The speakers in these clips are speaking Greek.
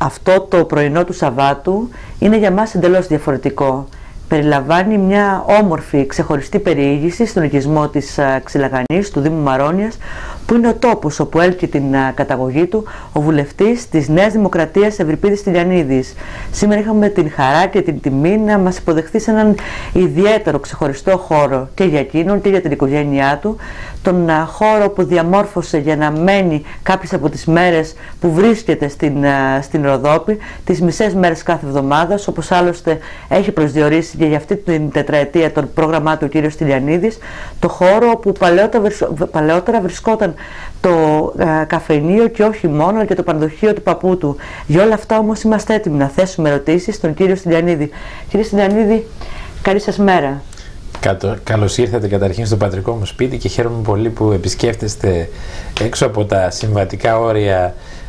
Αυτό το πρωινό του Σαββάτου είναι για μας εντελώς διαφορετικό. Περιλαμβάνει μια όμορφη ξεχωριστή περιήγηση στον οικισμό της Ξυλαγανής, του Δήμου Μαρώνιας, που είναι ο τόπος όπου έλκει την καταγωγή του ο βουλευτής της Νέας Δημοκρατίας Ευρυπίδης Τηλιανίδης. Σήμερα είχαμε την χαρά και την τιμή να μας υποδεχθεί σε έναν ιδιαίτερο ξεχωριστό χώρο και για εκείνον και για την οικογένειά του, τον χώρο που διαμόρφωσε για να μένει κάποιες από τις μέρες που βρίσκεται στην Ροδόπη, τις μισές μέρες κάθε εβδομάδα, όπως άλλωστε έχει προσδιορίσει και για αυτή την τετραετία το πρόγραμμά του ο κ. Τηλιανίδης, το χώρο όπου παλαιότερα βρισκόταν το καφενείο και όχι μόνο, αλλά και το πανδοχείο του παππού του. Για όλα αυτά όμως είμαστε έτοιμοι να θέσουμε ερωτήσεις στον κύριο Τηλιανίδη. Κύριε Τηλιανίδη, καλή σας μέρα. Καλώς ήρθατε καταρχήν στο πατρικό μου σπίτι και χαίρομαι πολύ που επισκέφτεστε έξω από τα συμβατικά όρια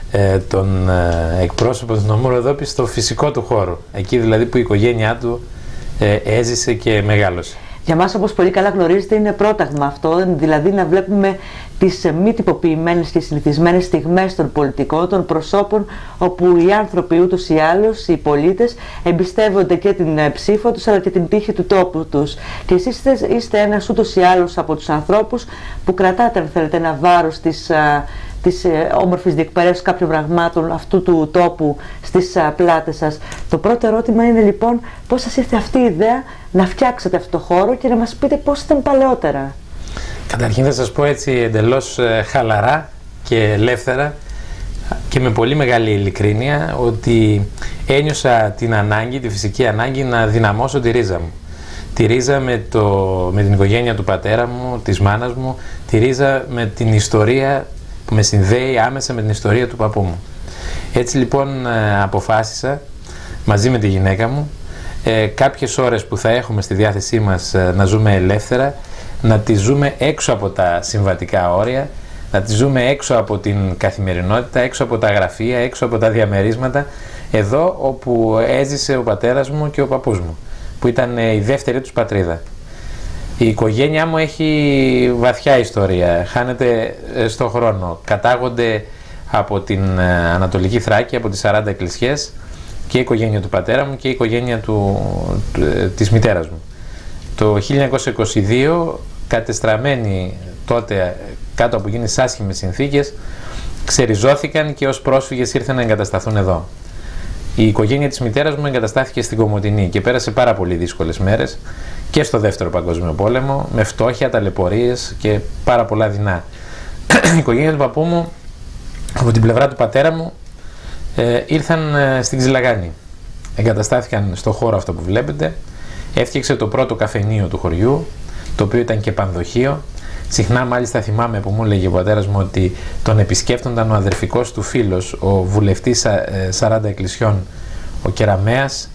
τον εκπρόσωπο του νομού Ροδόπης στο φυσικό του χώρο. Εκεί δηλαδή που η οικογένειά του έζησε και μεγάλωσε. Για μας, όπως πολύ καλά γνωρίζετε, είναι πρόταγμα αυτό, δηλαδή να βλέπουμε τις μη τυποποιημένες και συνηθισμένες στιγμές των πολιτικών, των προσώπων, όπου οι άνθρωποι ούτως ή άλλως, οι πολίτες, εμπιστεύονται και την ψήφο τους αλλά και την τύχη του τόπου τους. Και εσείς είστε ένας ούτως ή άλλως από τους ανθρώπους που κρατάτε, αν θέλετε, ένα βάρος της όμορφης διεκπαιρέωσης κάποιων πραγμάτων αυτού του τόπου στις πλάτες σας. Το πρώτο ερώτημα είναι λοιπόν πώς σας ήρθε αυτή η ιδέα να φτιάξετε αυτό το χώρο και να μας πείτε πώς ήταν παλαιότερα. Καταρχήν θα σας πω έτσι εντελώς χαλαρά και ελεύθερα και με πολύ μεγάλη ειλικρίνεια ότι ένιωσα την ανάγκη, τη φυσική ανάγκη να δυναμώσω τη ρίζα μου. Τη ρίζα με την οικογένεια του πατέρα μου, της μάνας μου, τη ρίζα με την ιστορία που με συνδέει άμεσα με την ιστορία του παππού μου. Έτσι λοιπόν αποφάσισα μαζί με τη γυναίκα μου κάποιες ώρες που θα έχουμε στη διάθεσή μας να ζούμε ελεύθερα, να τις ζούμε έξω από τα συμβατικά όρια, να τις ζούμε έξω από την καθημερινότητα, έξω από τα γραφεία, έξω από τα διαμερίσματα, εδώ όπου έζησε ο πατέρας μου και ο παππούς μου, που ήταν η δεύτερη τους πατρίδα. Η οικογένειά μου έχει βαθιά ιστορία, χάνεται στο χρόνο. Κατάγονται από την Ανατολική Θράκη, από τις 40 εκκλησιές, και η οικογένεια του πατέρα μου και η οικογένεια της μητέρας μου. Το 1922, κατεστραμμένοι τότε κάτω από εκείνες άσχημες συνθήκες, ξεριζώθηκαν και ως πρόσφυγες ήρθαν να εγκατασταθούν εδώ. Η οικογένεια της μητέρας μου εγκαταστάθηκε στην Κομοτηνή και πέρασε πάρα πολύ δύσκολες μέρες και στο Δεύτερο Παγκόσμιο Πόλεμο, με φτώχεια, ταλαιπωρίες και πάρα πολλά δεινά. Η οικογένεια του παππού μου, από την πλευρά του πατέρα μου, ήρθαν στην Ξυλαγάνη. Εγκαταστάθηκαν στο χώρο αυτό που βλέπετε. Έφτιαξε το πρώτο καφενείο του χωριού, το οποίο ήταν και πανδοχείο. Συχνά μάλιστα θυμάμαι που μου έλεγε ο πατέρας μου ότι τον επισκέφτονταν ο αδερφικός του φίλος, ο βουλευτής 40 εκκλησιών, ο Κεραμέας,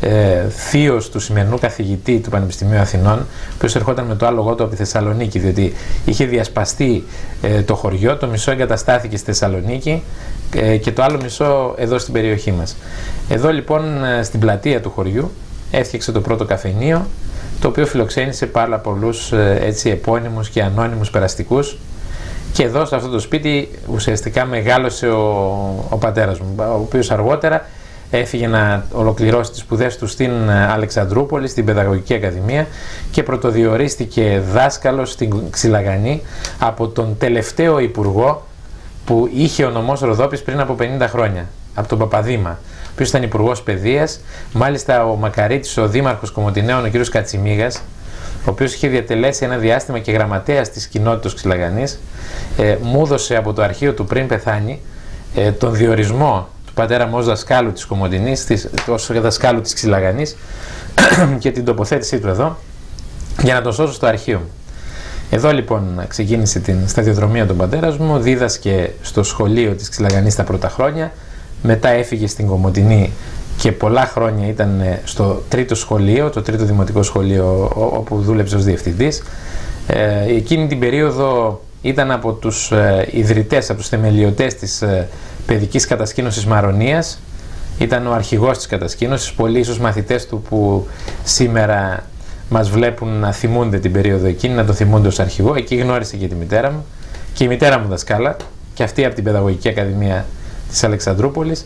θείος του σημερινού καθηγητή του Πανεπιστημίου Αθηνών, ο οποίος ερχόταν με το άλογο του από τη Θεσσαλονίκη, διότι είχε διασπαστεί το χωριό, το μισό εγκαταστάθηκε στη Θεσσαλονίκη και το άλλο μισό εδώ στην περιοχή μας. Εδώ λοιπόν στην πλατεία του χωριού έφτιαξε το πρώτο καφενείο, το οποίο φιλοξένησε πάρα πολλούς έτσι επώνυμους και ανώνυμους περαστικούς, και εδώ σε αυτό το σπίτι ουσιαστικά μεγάλωσε ο πατέρας μου, ο οποίος αργότερα έφυγε να ολοκληρώσει τις σπουδές του στην Αλεξανδρούπολη, στην Παιδαγωγική Ακαδημία, και πρωτοδιορίστηκε δάσκαλος στην Ξυλαγανή από τον τελευταίο υπουργό που είχε ο νομός Ροδόπης πριν από 50 χρόνια, από τον Παπαδήμα, ο οποίος ήταν υπουργός παιδείας. Μάλιστα ο Μακαρίτης, ο δήμαρχος Κομοτηναίων, ο κ. Κατσιμίγας, ο οποίος είχε διατελέσει ένα διάστημα και γραμματέας της κοινότητας Ξυλαγανής, μου έδωσε από το αρχείο του πριν πεθάνει τον διορισμό του πατέρα μου ως δασκάλου της Κομοτηνής, ως δασκάλου της Ξυλαγανής και την τοποθέτησή του εδώ για να τον σώσω στο αρχείο μου. Εδώ λοιπόν ξεκίνησε την σταδιοδρομία του πατέρας μου, δίδασκε στο σχολείο της Ξυλαγανής τα πρώτα χρόνια, μετά έφυγε στην Κομοτηνή και πολλά χρόνια ήταν στο τρίτο σχολείο, το τρίτο δημοτικό σχολείο, όπου δούλεψε ως διευθυντής. Εκείνη την περίοδο ήταν από τους ιδρυτές, από τους θεμελιωτές της παιδικής κατασκήνωσης Μαρωνίας. Ήταν ο αρχηγός της κατασκήνωσης. Πολλοί ίσως μαθητές του που σήμερα μας βλέπουν να θυμούνται την περίοδο εκείνη, να το θυμούνται ως αρχηγό. Εκεί γνώρισε και τη μητέρα μου, και η μητέρα μου δασκάλα, και αυτή από την Παιδαγωγική Ακαδημία της Αλεξανδρούπολης.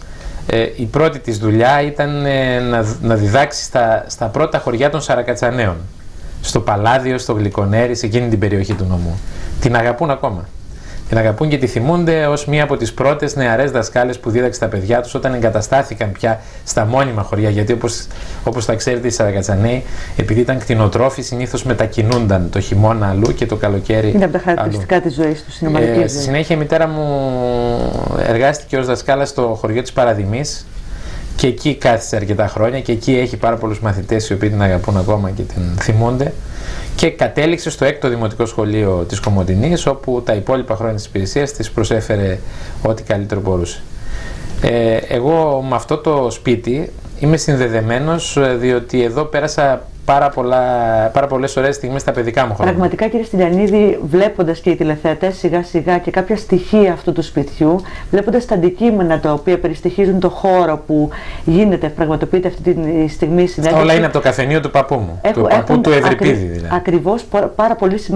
Η πρώτη της δουλειά ήταν να διδάξει στα πρώτα χωριά των Σαρακατσαναίων, στο Παλάδιο, στο Γλυκονέρι, σε εκείνη την περιοχή του νομού. Την αγαπούν ακόμα. Την αγαπούν και τη θυμούνται ως μία από τις πρώτες νεαρές δασκάλες που δίδαξε τα παιδιά τους όταν εγκαταστάθηκαν πια στα μόνιμα χωριά. Γιατί όπως θα ξέρετε, οι Σαρακατσαναίοι, επειδή ήταν κτηνοτρόφοι, συνήθως μετακινούνταν το χειμώνα αλλού και το καλοκαίρι. Είναι από τα χαρακτηριστικά της ζωής τους, στην ομαδική ζωή. Στη συνέχεια, η μητέρα μου εργάστηκε ως δασκάλα στο χωριό της Παραδημής και εκεί κάθισε αρκετά χρόνια και εκεί έχει πάρα πολλούς μαθητές οι οποίοι την αγαπούν ακόμα και την θυμούνται. Και κατέληξε στο 6ο Δημοτικό Σχολείο της Κομοτηνής, όπου τα υπόλοιπα χρόνια της υπηρεσίας της προσέφερε ό,τι καλύτερο μπορούσε. Εγώ με αυτό το σπίτι είμαι συνδεδεμένος, διότι εδώ πέρασα πάρα πολλές ωραίες στιγμές στα παιδικά μου χρόνια. Πραγματικά, κύριε Στυλιανίδη, βλέποντας και οι τηλεθεατές σιγά σιγά και κάποια στοιχεία αυτού του σπιτιού, βλέποντας τα αντικείμενα τα οποία περιστοιχίζουν το χώρο που πραγματοποιείται αυτή τη στιγμή συνέντευξη. Όλα είναι από το καφενείο του παππού μου, του παππού του Ευρυπίδη δηλαδή. Ακριβώς, πάρα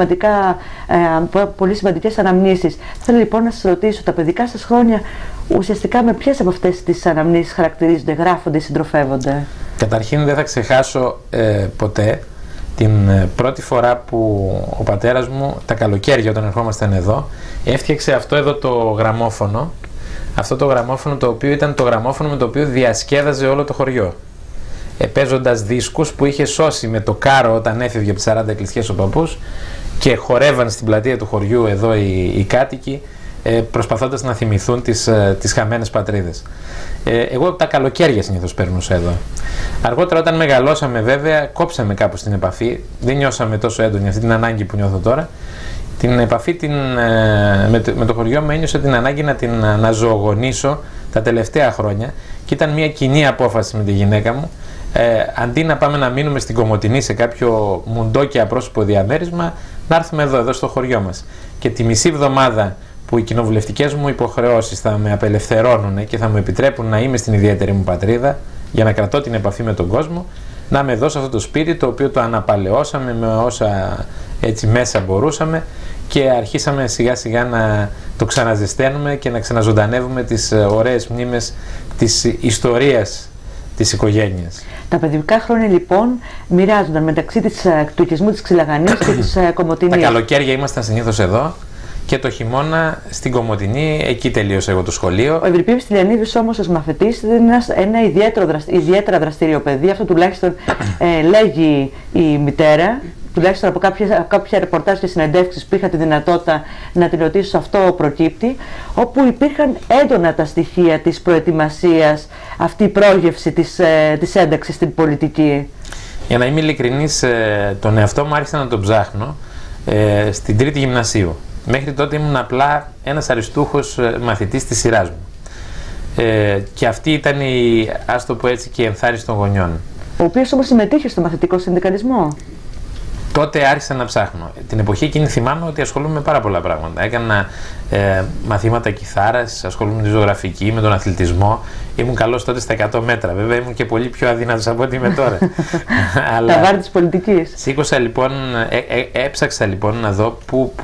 πολύ σημαντικές αναμνήσεις. Θέλω λοιπόν να σας ρωτήσω, τα παιδικά σας χρόνια ουσιαστικά με ποιες από αυτές τις αναμνήσεις χαρακτηρίζονται, γράφονται, συντροφεύονται? Καταρχήν δεν θα ξεχάσω ποτέ την πρώτη φορά που ο πατέρας μου τα καλοκαίρια όταν ερχόμασταν εδώ έφτιαξε αυτό εδώ το γραμμόφωνο, αυτό το γραμμόφωνο το οποίο ήταν το γραμμόφωνο με το οποίο διασκέδαζε όλο το χωριό, παίζοντας δίσκους που είχε σώσει με το κάρο όταν έφευγε από τις 40 εκκλησιές ο παππούς και χορεύαν στην πλατεία του χωριού εδώ οι κάτοικοι, προσπαθώντας να θυμηθούν τις χαμένες πατρίδες. Εγώ τα καλοκαίρια συνήθως περνούσα εδώ. Αργότερα όταν μεγαλώσαμε βέβαια κόψαμε κάπως την επαφή, δεν νιώσαμε τόσο έντονη αυτή την ανάγκη που νιώθω τώρα. Την επαφή με το χωριό μου ένιωσα την ανάγκη να την αναζωογονήσω τα τελευταία χρόνια και ήταν μια κοινή απόφαση με τη γυναίκα μου. Αντί να πάμε να μείνουμε στην Κομοτηνή σε κάποιο μουντό και απρόσωπο διαμέρισμα, να έρθουμε εδώ στο χωριό μας. Και τη μισή εβδομάδα που οι κοινοβουλευτικές μου υποχρεώσεις θα με απελευθερώνουν και θα μου επιτρέπουν να είμαι στην ιδιαίτερη μου πατρίδα για να κρατώ την επαφή με τον κόσμο, να είμαι εδώ σε αυτό το σπίτι το οποίο το αναπαλαιώσαμε με όσα έτσι μέσα μπορούσαμε και αρχίσαμε σιγά σιγά να το ξαναζεσταίνουμε και να ξαναζωντανεύουμε τις ωραίες μνήμες της ιστορίας της οικογένειας. Τα παιδικά χρόνια λοιπόν μοιράζονταν μεταξύ του οικισμού της Ξυλαγανής και της Κομοτηνής. Τα καλοκαίρια ήμασταν συνήθως εδώ και το χειμώνα στην Κομοτηνή, εκεί τελείωσα εγώ το σχολείο. Ο Ευρυπίδης Στυλιανίδης όμως ως μαθητής ήταν ένα ιδιαίτερα δραστήριο παιδί, αυτό τουλάχιστον λέγει η μητέρα. Τουλάχιστον από κάποια ρεπορτάζ και συνεντεύξεις που είχα τη δυνατότητα να την ρωτήσω, αυτό προκύπτει, όπου υπήρχαν έντονα τα στοιχεία της προετοιμασίας, αυτή η πρόγευση της ένταξης στην πολιτική. Για να είμαι ειλικρινής, τον εαυτό μου άρχισα να τον ψάχνω στην τρίτη γυμνασίου. Μέχρι τότε ήμουν απλά ένας αριστούχος μαθητής της σειράς μου. Και αυτή ήταν ας το πω έτσι, και η ενθάρρυνση των γονιών. Ο οποίος όμως συμμετείχε στο μαθητικό συνδικαλισμό. Τότε άρχισα να ψάχνω. Την εποχή εκείνη θυμάμαι ότι ασχολούμαι με πάρα πολλά πράγματα. Έκανα μαθήματα κιθάρας, ασχολούμαι με τη ζωγραφική, με τον αθλητισμό. Ήμουν καλός τότε στα 100 μέτρα. Βέβαια ήμουν και πολύ πιο αδύνατος από ό,τι είμαι τώρα. Τα βάρη της πολιτικής. Σήκωσα λοιπόν, έψαξα λοιπόν να δω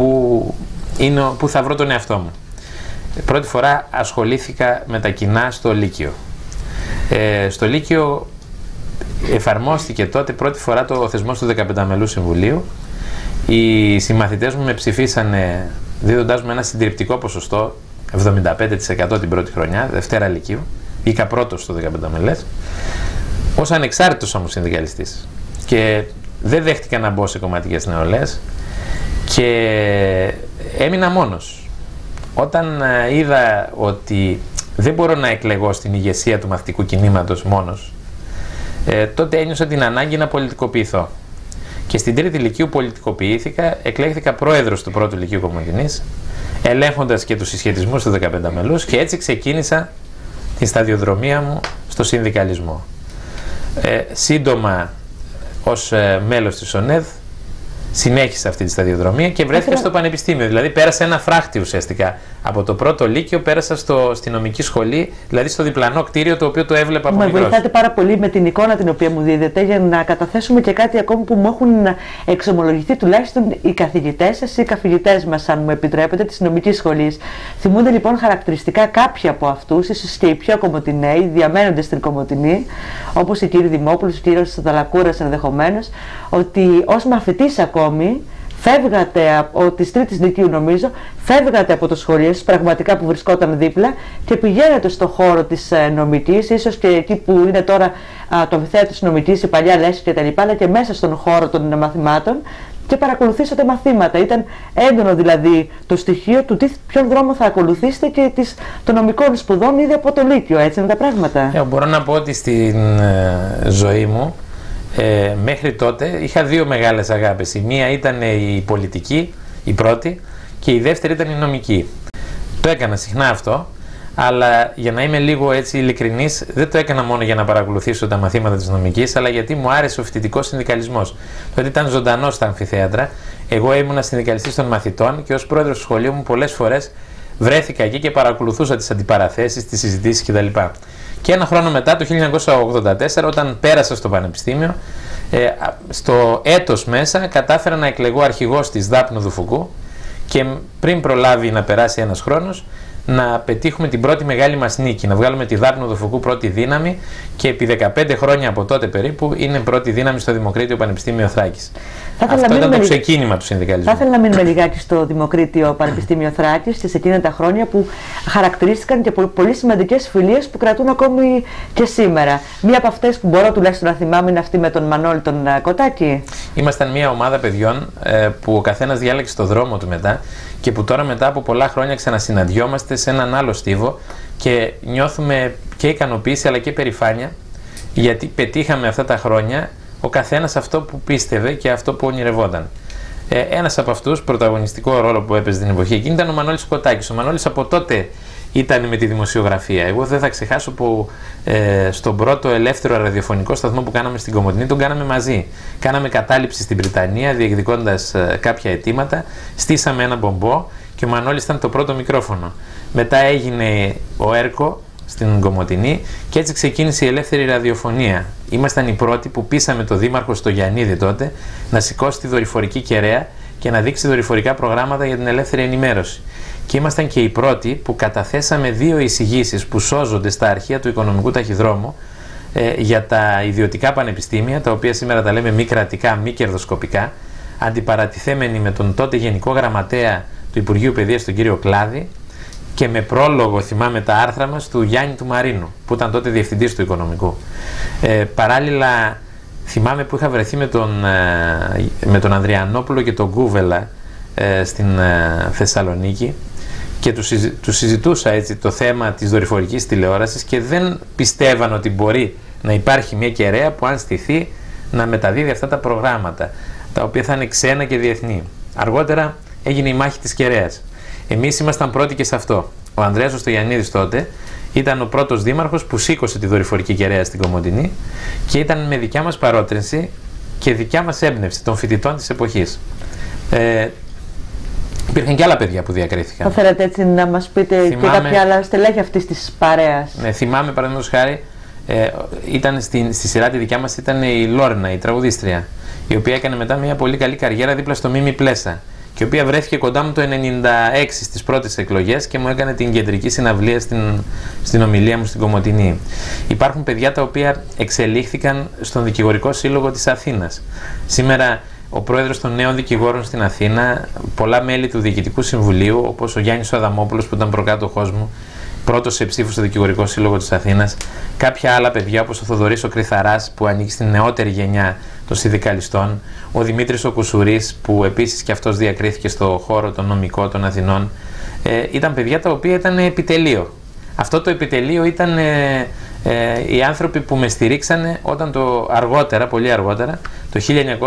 πού θα βρω τον εαυτό μου. Πρώτη φορά ασχολήθηκα με τα κοινά στο Λύκειο. Στο Λύκειο εφαρμόστηκε τότε πρώτη φορά το θεσμός του 15μελού Συμβουλίου. Οι συμμαθητές μου με ψηφίσανε δίδοντάς μου ένα συντριπτικό ποσοστό, 75% την πρώτη χρονιά, Δευτέρα Λυκείου. Μπήκα πρώτος στο 15μελές, ως ανεξάρτητος όμως συνδικαλιστής. Και δεν δέχτηκα να μπω σε κομματικές νεολαίες και έμεινα μόνος. Όταν είδα ότι δεν μπορώ να εκλεγώ στην ηγεσία του μαθητικού κινήματος μόνος, τότε ένιωσα την ανάγκη να πολιτικοποιηθώ. Και στην τρίτη Λυκείου πολιτικοποιήθηκα, εκλέχθηκα πρόεδρος του πρώτου Λυκείου Κομοτηνής, ελέγχοντας και τους συσχετισμούς του 15μελούς, και έτσι ξεκίνησα τη σταδιοδρομία μου στο συνδικαλισμό. Σύντομα ως μέλος της ΟΝΕΔ, συνέχισε αυτή τη σταδιοδρομία και βρέθηκε στο πανεπιστήμιο. Δηλαδή πέρασα ένα φράχτη ουσιαστικά. Από το πρώτο λύκειο πέρασα στη νομική σχολή, δηλαδή στο διπλανό κτίριο το οποίο το έβλεπα από μικρός. Με βοηθάτε πάρα πολύ με την εικόνα την οποία μου δίδετε για να καταθέσουμε και κάτι ακόμη που μου έχουν εξομολογηθεί τουλάχιστον οι καθηγητές σας, οι καθηγητές μας, αν μου επιτρέπετε, της νομικής σχολής. Θυμούνται λοιπόν χαρακτηριστικά κάποιοι από αυτούς, ίσως και οι πιο κομοτηναίοι, διαμένοντες στην Κομοτηνή, όπως η κύριε Δημόπουλος, ο κύριος Δαλακούρας ενδεχομένως, ότι ως μαθητής ακόμη φεύγατε από τις Τρίτης Λυκείου, νομίζω, φεύγατε από το σχολείο σας, πραγματικά που βρισκόταν δίπλα, και πηγαίνετε στο χώρο της νομικής, ίσως και εκεί που είναι τώρα το αμφιθέατρο της νομικής, η παλιά λέσχη κτλ., αλλά και μέσα στον χώρο των μαθημάτων, και παρακολουθήσατε μαθήματα. Ήταν έντονο δηλαδή το στοιχείο του ποιον δρόμο θα ακολουθήσετε και των νομικών σπουδών ήδη από το Λύκειο, έτσι είναι τα πράγματα. Μπορώ να πω ότι στην ζωή μου μέχρι τότε είχα δύο μεγάλες αγάπες. Η μία ήταν η πολιτική, η πρώτη, και η δεύτερη ήταν η νομική. Το έκανα συχνά αυτό, αλλά για να είμαι λίγο έτσι ειλικρινής, δεν το έκανα μόνο για να παρακολουθήσω τα μαθήματα της νομικής, αλλά γιατί μου άρεσε ο φοιτητικός συνδικαλισμός. Τότε ήταν ζωντανό στα αμφιθέατρα. Εγώ ήμουνα συνδικαλιστής των μαθητών και ως πρόεδρος του σχολείου μου πολλές φορές βρέθηκα εκεί και παρακολουθούσα τις αντιπαραθέσεις, τις συζητήσεις κτλ. Και ένα χρόνο μετά, το 1984, όταν πέρασα στο πανεπιστήμιο, στο έτος μέσα κατάφερα να εκλεγώ αρχηγός της Δάπνου Δουφουκού και πριν προλάβει να περάσει ένας χρόνος, να πετύχουμε την πρώτη μεγάλη μας νίκη, να βγάλουμε τη Δάπνου Δουφουκού πρώτη δύναμη, και επί 15 χρόνια από τότε περίπου είναι πρώτη δύναμη στο Δημοκρίτιο Πανεπιστήμιο Θράκης. Αυτό ήταν το ξεκίνημα του συνδικαλισμού. Θα ήθελα να μείνουμε λιγάκι στο Δημοκρίτιο Πανεπιστήμιο Θράκης και σε εκείνα τα χρόνια που χαρακτηρίστηκαν και πολύ σημαντικές φιλίες που κρατούν ακόμη και σήμερα. Μία από αυτές που μπορώ τουλάχιστον να θυμάμαι είναι αυτή με τον Μανώλη τον Κοτάκη. Ήμασταν μια ομάδα παιδιών που ο καθένας διάλεξε το δρόμο του μετά, και που τώρα μετά από πολλά χρόνια ξανασυναντιόμαστε σε έναν άλλο στίβο και νιώθουμε και ικανοποίηση αλλά και περηφάνεια, γιατί πετύχαμε αυτά τα χρόνια ο καθένας αυτό που πίστευε και αυτό που ονειρευόταν. Ένας από αυτούς, πρωταγωνιστικό ρόλο που έπαιζε την εποχή εκείνη, ήταν ο Μανώλης Κοτάκης. Ο Μανώλης από τότε ήταν με τη δημοσιογραφία. Εγώ δεν θα ξεχάσω που στον πρώτο ελεύθερο ραδιοφωνικό σταθμό που κάναμε στην Κομοτηνή τον κάναμε μαζί. Κάναμε κατάληψη στην Βρυτανία διεκδικώντας κάποια αιτήματα, στήσαμε ένα μπομπό και ο Μανώλης ήταν το πρώτο μικρόφωνο. Μετά έγινε ο ΕΡΚΟ στην Κομοτηνή και έτσι ξεκίνησε η ελεύθερη ραδιοφωνία. Ήμασταν οι πρώτοι που πείσαμε τον Δήμαρχο Στογιαννίδη τότε να σηκώσει τη δορυφορική κεραία και να δείξει δορυφορικά προγράμματα για την ελεύθερη ενημέρωση. Και ήμασταν και οι πρώτοι που καταθέσαμε 2 εισηγήσεις που σώζονται στα αρχεία του Οικονομικού Ταχυδρόμου για τα ιδιωτικά πανεπιστήμια, τα οποία σήμερα τα λέμε μη κρατικά, μη κερδοσκοπικά, αντιπαρατηθέμενοι με τον τότε Γενικό Γραμματέα του Υπουργείου Παιδείας, τον κύριο Κλάδη, και με πρόλογο, θυμάμαι τα άρθρα μας, του Γιάννη του Μαρίνου, που ήταν τότε διευθυντής του Οικονομικού. Παράλληλα, θυμάμαι που είχα βρεθεί με τον Ανδριανόπουλο και τον Κούβελα στην Θεσσαλονίκη και του συζητούσα έτσι το θέμα της δορυφορικής τηλεόρασης και δεν πιστεύαν ότι μπορεί να υπάρχει μια κεραία που αν στηθεί να μεταδίδει αυτά τα προγράμματα, τα οποία θα είναι ξένα και διεθνή. Αργότερα έγινε η μάχη της κεραίας. Εμείς ήμασταν πρώτοι και σε αυτό. Ο Ανδρέας ο Στογιαννίδης τότε ήταν ο πρώτος δήμαρχος που σήκωσε τη δορυφορική κεραία στην Κομοτηνή και ήταν με δικιά μας παρότρινση και δικιά μας έμπνευση των φοιτητών της εποχής. Υπήρχαν και άλλα παιδιά που διακρίθηκαν. Θα θέλατε έτσι να μας πείτε και κάποια άλλα στελέχη αυτής της παρέας? Ναι, θυμάμαι παραδείγματος χάρη, ήταν στη σειρά τη δικιά μας ήταν η Λόρνα, η τραγουδίστρια, η οποία έκανε μετά μια πολύ καλή καριέρα δίπλα στο Μίμη Πλέσα και η οποία βρέθηκε κοντά μου το 1996 στις πρώτες εκλογές και μου έκανε την κεντρική συναυλία στην ομιλία μου στην Κομοτηνή. Υπάρχουν παιδιά τα οποία εξελίχθηκαν στον Δικηγορικό Σύλλογο της Αθήνας. Σήμερα ο πρόεδρος των νέων δικηγόρων στην Αθήνα, πολλά μέλη του Διοικητικού Συμβουλίου, όπως ο Γιάννης ο Αδαμόπουλος που ήταν προκάτοχός μου, πρώτος σε ψήφο στο Δικηγορικό Σύλλογο της Αθήνας, κάποια άλλα παιδιά όπως ο Θοδωρής ο Κρυθαράς που ανήκει στην νεότερη γενιά των συνδικαλιστών, ο Δημήτρης ο Κουσουρής που επίσης και αυτός διακρίθηκε στο χώρο των νομικών των Αθηνών, ήταν παιδιά τα οποία ήταν επιτελείο. Αυτό το επιτελείο ήταν οι άνθρωποι που με στηρίξανε όταν αργότερα, πολύ αργότερα, το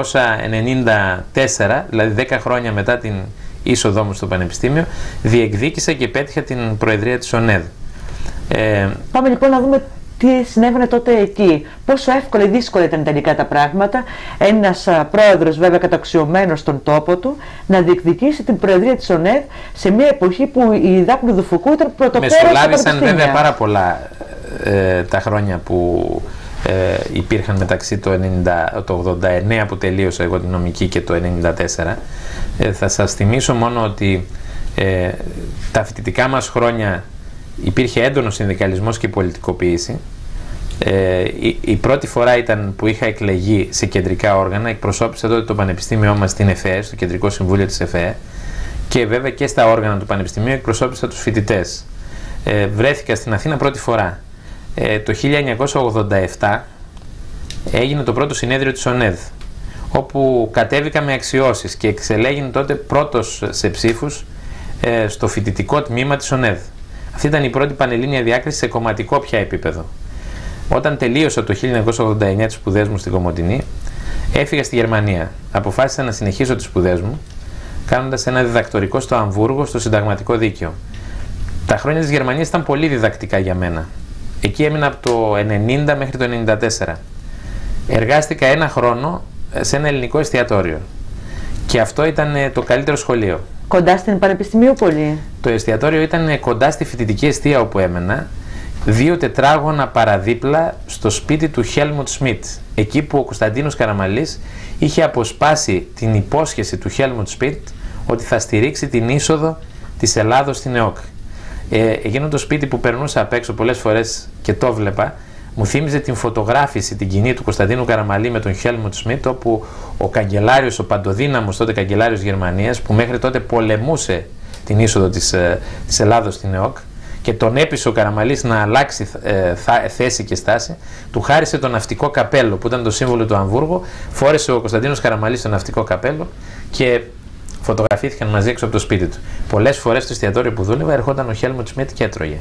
1994, δηλαδή 10 χρόνια μετά την είσοδό μου στο Πανεπιστήμιο, διεκδίκησα και πέτυχα την προεδρία της ΟΝΕΔ. Πάμε λοιπόν να δούμε τι συνέβαινε τότε εκεί, πόσο εύκολα ή δύσκολα ήταν τελικά τα πράγματα, ένας πρόεδρος βέβαια καταξιωμένος στον τόπο του να διεκδικήσει την προεδρία της ΟΝΕΔ σε μια εποχή που η Δάπνου Δουφουκού ήταν πρωτοπόρα στα πανεπιστήμια. Μεσολάβησαν βέβαια πάρα πολλά τα χρόνια που υπήρχαν μεταξύ το 89 που τελείωσα εγώ την νομική και το 94. Θα σας θυμίσω μόνο ότι τα φοιτητικά μας χρόνια υπήρχε έντονος συνδικαλισμός και πολιτικοποίηση. Η πρώτη φορά ήταν που είχα εκλεγεί σε κεντρικά όργανα, εκπροσώπησα τότε το πανεπιστήμιό μας στην ΕΦΕ, στο Κεντρικό Συμβούλιο της ΕΦΕ, και βέβαια και στα όργανα του πανεπιστημίου εκπροσώπησα τους φοιτητές. Βρέθηκα στην Αθήνα πρώτη φορά. Το 1987 έγινε το πρώτο συνέδριο της ΟΝΕΔ, όπου κατέβηκα με αξιώσεις και εξελέγην τότε πρώτος σε ψήφους στο φοιτητικό τμήμα της ΟΝΕΔ. Αυτή ήταν η πρώτη πανελλήνια διάκριση σε κομματικό πια επίπεδο. Όταν τελείωσα το 1989 τις σπουδές μου στην Κομοτηνή, έφυγα στη Γερμανία. Αποφάσισα να συνεχίσω τις σπουδές μου, κάνοντας ένα διδακτορικό στο Αμβούργο, στο συνταγματικό δίκαιο. Τα χρόνια της Γερμανίας ήταν πολύ διδακτικά για μένα. Εκεί έμεινα από το 1990 μέχρι το 1994. Εργάστηκα ένα χρόνο σε ένα ελληνικό εστιατόριο. Και αυτό ήταν το καλύτερο σχολείο. Κοντά στην Πανεπιστημίου πολύ. Το εστιατόριο ήταν κοντά στη φοιτητική εστία όπου έμενα, 2 τετράγωνα παραδίπλα στο σπίτι του Χέλμουτ Σμιτ. Εκεί που ο Κωνσταντίνος Καραμανλής είχε αποσπάσει την υπόσχεση του Χέλμουτ Σμιτ ότι θα στηρίξει την είσοδο της Ελλάδος στην ΕΟΚ. Εκείνο το σπίτι που περνούσα απ' έξω πολλές φορές και το βλέπα, μου θύμιζε την φωτογράφηση, την κοινή του Κωνσταντίνου Καραμανλή με τον Χέλμουτ Σμιτ, όπου ο καγκελάριος, ο παντοδύναμος τότε καγκελάριος Γερμανίας, που μέχρι τότε πολεμούσε την είσοδο της Ελλάδος στην ΕΟΚ και τον έπεισε ο Καραμανλής να αλλάξει θέση και στάση, του χάρισε το ναυτικό καπέλο που ήταν το σύμβολο του Αμβούργου, φόρεσε ο Κωνσταντίνος Καραμανλής το ναυτικό καπέλο και φωτογραφήθηκαν μαζί έξω από το σπίτι του. Πολλές φορές στο εστιατόριο που δούλευα ερχόταν ο Χέλμουτ Σμιτ και έτρωγε.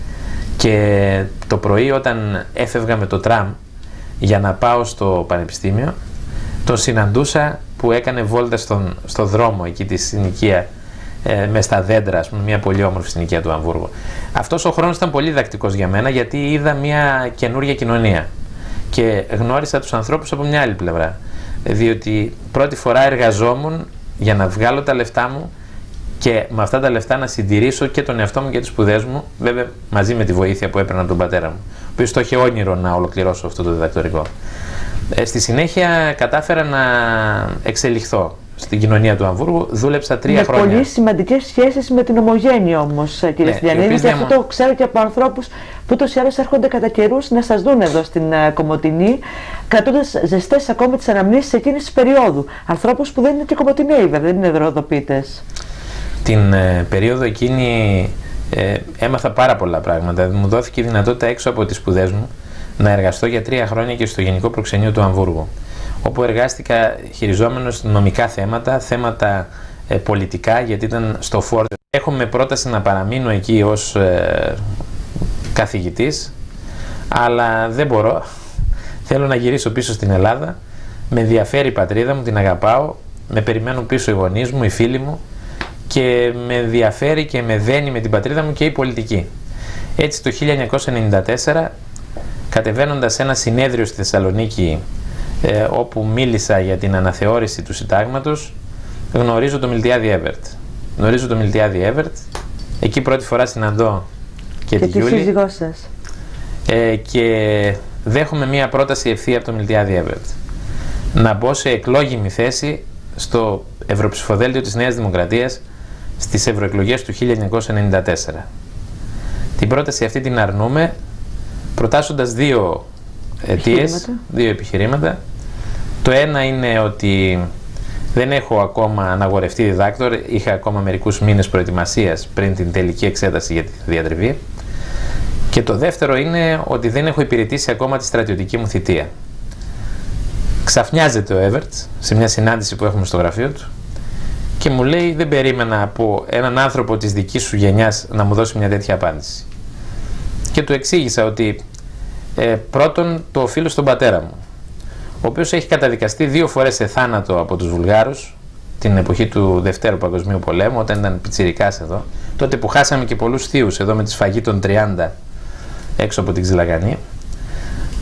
Και το πρωί όταν έφευγα με το τραμ για να πάω στο πανεπιστήμιο, τον συναντούσα που έκανε βόλτα στο δρόμο εκεί τη συνοικία, μες στα δέντρα, ας πούμε, μια πολύ όμορφη συνοικία του Αμβούργου. Αυτός ο χρόνος ήταν πολύ διδακτικός για μένα, γιατί είδα μια καινούργια κοινωνία και γνώρισα τους ανθρώπους από μια άλλη πλευρά. Διότι πρώτη φορά εργαζόμουν για να βγάλω τα λεφτά μου και με αυτά τα λεφτά να συντηρήσω και τον εαυτό μου και τις σπουδές μου, βέβαια μαζί με τη βοήθεια που έπαιρνα από τον πατέρα μου, ο οποίος το είχε όνειρο να ολοκληρώσω αυτό το διδακτορικό. Στη συνέχεια κατάφερα να εξελιχθώ στην κοινωνία του Αμβούργου, δούλεψα 3 χρόνια. Με πολύ σημαντικές σχέσεις με την Ομογένεια όμως, κύριε Stylianidis, και αυτό το ξέρω και από ανθρώπους που ούτως ή άλλως έρχονται κατά καιρούς να σας δουν εδώ στην Κομοτηνή, κρατώντας ζεστές ακόμη τις αναμνήσεις εκείνης της περίοδου. Ανθρώπους που δεν είναι και Κομοτηναίοι, βέβαια, δεν είναι δροδοπίτες. Την περίοδο εκείνη έμαθα πάρα πολλά πράγματα. Μου δόθηκε η δυνατότητα έξω από τις σπουδές μου να εργαστώ για 3 χρόνια και στο Γενικό Προξενείο του Αμβούργου, όπου εργάστηκα χειριζόμενος νομικά θέματα πολιτικά, γιατί ήταν στο φόρτο. Έχουμε πρόταση να παραμείνω εκεί ως καθηγητής, αλλά δεν μπορώ. Θέλω να γυρίσω πίσω στην Ελλάδα. Με ενδιαφέρει η πατρίδα μου, την αγαπάω, με περιμένουν πίσω οι γονείς μου, οι φίλοι μου, και με ενδιαφέρει και με δένει με την πατρίδα μου και η πολιτική. Έτσι το 1994, κατεβαίνοντας σε ένα συνέδριο στη Θεσσαλονίκη, όπου μίλησα για την αναθεώρηση του συντάγματος, γνωρίζω τον Μιλτιάδη Έβερτ. Εκεί πρώτη φορά συναντώ και τη Γιούλη. Σύζυγός σας. Και δέχομαι μία πρόταση ευθεία από τον Μιλτιάδη Έβερτ. Να μπω σε εκλόγιμη θέση στο Ευρωψηφοδέλτιο της Νέας Δημοκρατίας στις ευρωεκλογές του 1994. Την πρόταση αυτή την αρνούμε, προτάσσοντας 2 αιτίες, 2 επιχειρήματα. Το ένα είναι ότι δεν έχω ακόμα αναγορευτεί διδάκτορ, είχα ακόμα μερικούς μήνες προετοιμασίας πριν την τελική εξέταση για τη διατριβή. Και το δεύτερο είναι ότι δεν έχω υπηρετήσει ακόμα τη στρατιωτική μου θητεία. Ξαφνιάζεται ο Έβερτ σε μια συνάντηση που έχουμε στο γραφείο του και μου λέει: δεν περίμενα από έναν άνθρωπο της δικής σου γενιάς να μου δώσει μια τέτοια απάντηση. Και του εξήγησα ότι πρώτον το οφείλω στον πατέρα μου, ο οποίος έχει καταδικαστεί 2 φορές σε θάνατο από τους Βουλγάρους την εποχή του Δευτέρου Παγκοσμίου Πολέμου, όταν ήταν πιτσιρικάς εδώ, τότε που χάσαμε και πολλούς θείους εδώ με τη σφαγή των 30 έξω από την Ξυλαγανή.